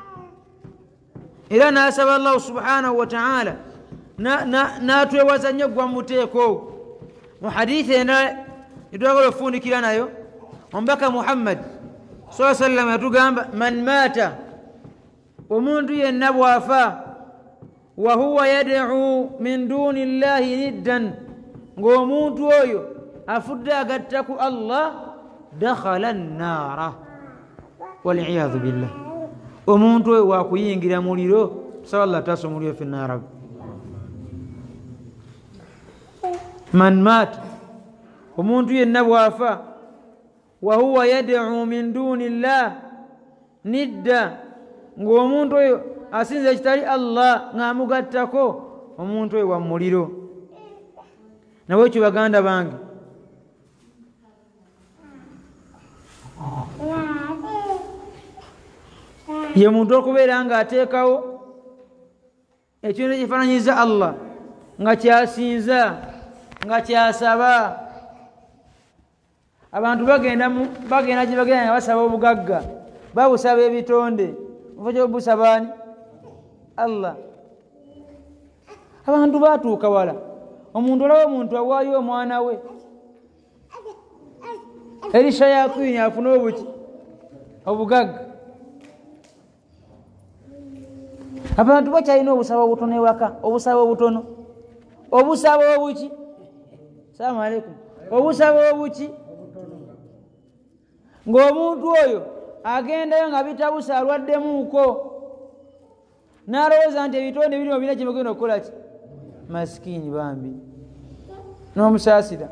S1: era n'asaba Allah subhanahu wa ta'ala n'atwewaza nnyo gwa muteeko mu hadithi endala etwagala ofundikira nayo omubaka Muhammad sallallahu alayhi wasallam yatugamba man maata omuntu yenna bw'afa wa huwa yad'u min duni llahi niddan ng'omuntu oyo afudde agatta ku Allah dakhala an-naara wal'iyadhu billah omuntu oyo wakuyingira muliro sallallahu taso muliro fi an-naara man maata omuntu yenna bw'afa wa huwa yad'u min duni llah nidda ng'omuntu oyo asinza ekitali Allah ng'amugattako omuntu oyo wa muliro nawe ekyo baganda bange ye muntu okubeera ng'ateekawo ekintu ekifaananyiza Allah nga kyasinza nga kyasaba abantu bagenda bagenda gye bagenda nga basaba obugagga babusaba ebitonde mufa kyobusaba ani Allah abantu batuuka wala omuntu olaba omuntu awaayo omwana we eri shayatini afuna obuki obugagga abantu bakyalina obusaba obutono ewaka obusaba obutono obusaba obuki salamu aleikum obusaba obuki ng'omuntu oyo agendayo nga bitabusa alwaddemuuko n'alowooza nti ebitonde biri obina kye bagenda okukola ki masikini bambi n'omusaasira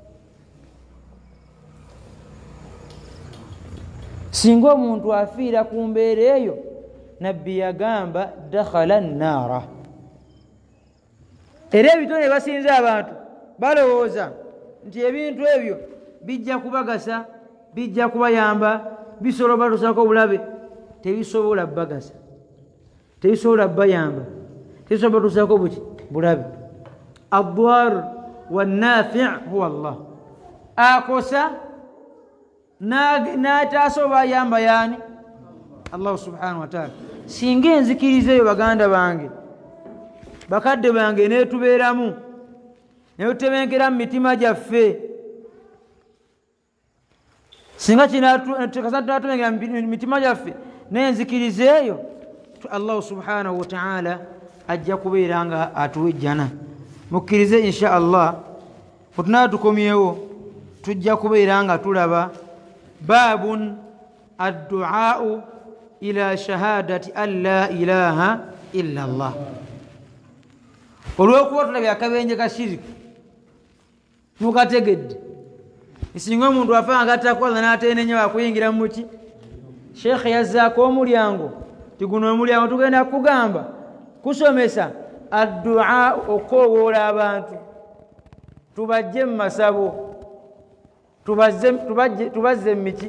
S1: singa omuntu afiira ku mbeera eyo nabbi yagamba dakhala an-naara era ebitonde basinza abantu balowooza nti ebintu ebyo bijja kubagasa bijja kubayamba bisobola batusako obulabe tebisobola bagasa tebisobola bayamba tebisobola batusako buki bulabe ad-dar wan-nafi' huwa Allah akosa n'ataasa oba ayamba yaani Allah subhanahu wa ta'ala singa enzikiriza eyo baganda bange bakadde bange neetubeeramu netutebenkera mu mitima gyaffe singa kinatubenkera mu mitima gyaffe n'enzikiriza eyo Allah subhanahu wa ta'ala ajja kubeera nga atuwejjana mukkirize insha Allah kutunaa tukomyewo tujja kubeera nga tulaba baabun addu'aa'u ila shahadati an la ilaha illa Allah olw'okuba tulabye akabenje ka shiriki mukategedde singa omuntu afa nga takola n'ateenenya wakuyingira muki sheekhe yazzaako omulyango tiguno omulyango tugenda kugamba kusomesa addua okowoola abantu tubajje mu masabo tubazze miki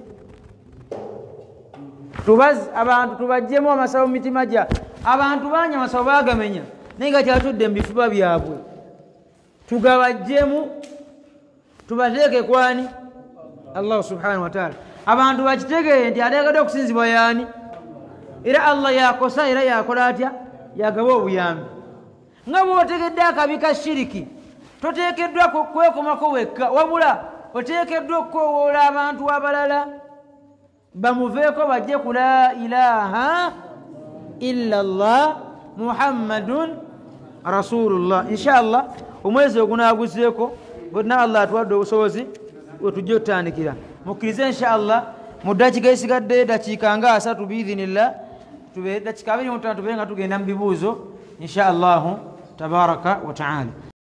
S1: abantu tubajjemu amasabo mu mitima gya abantu banya amasabo bagamenya naye nga kyatudde mu bifuba byabwe tugabajjemu tubateeke kwani Allah subhanahu wa ta'ala abantu bakitegere nti ateekedde okusinzibwa yaani era Allah yakosa era yakola atya yagaba obuyambi nga bw'otegedde akabi ka shiriki toteekeddwa kwekomako wekka wabula oteekeddwa okukowoola abantu abalala bamuveeko bajje ku la ilaha illa Allah muhammadun rasulullah inshallah omwezi ogunaaguzeeko bonna Allah atuwadde obusobozi wetujja otutandikira mukkirize inshallah mu ddakiika esigadde dakiika nga asatu biidhinillah tube dakiika abiri mu ttaano tube nga tugenda mu bibuuzo inshallah tabaraka wa taala.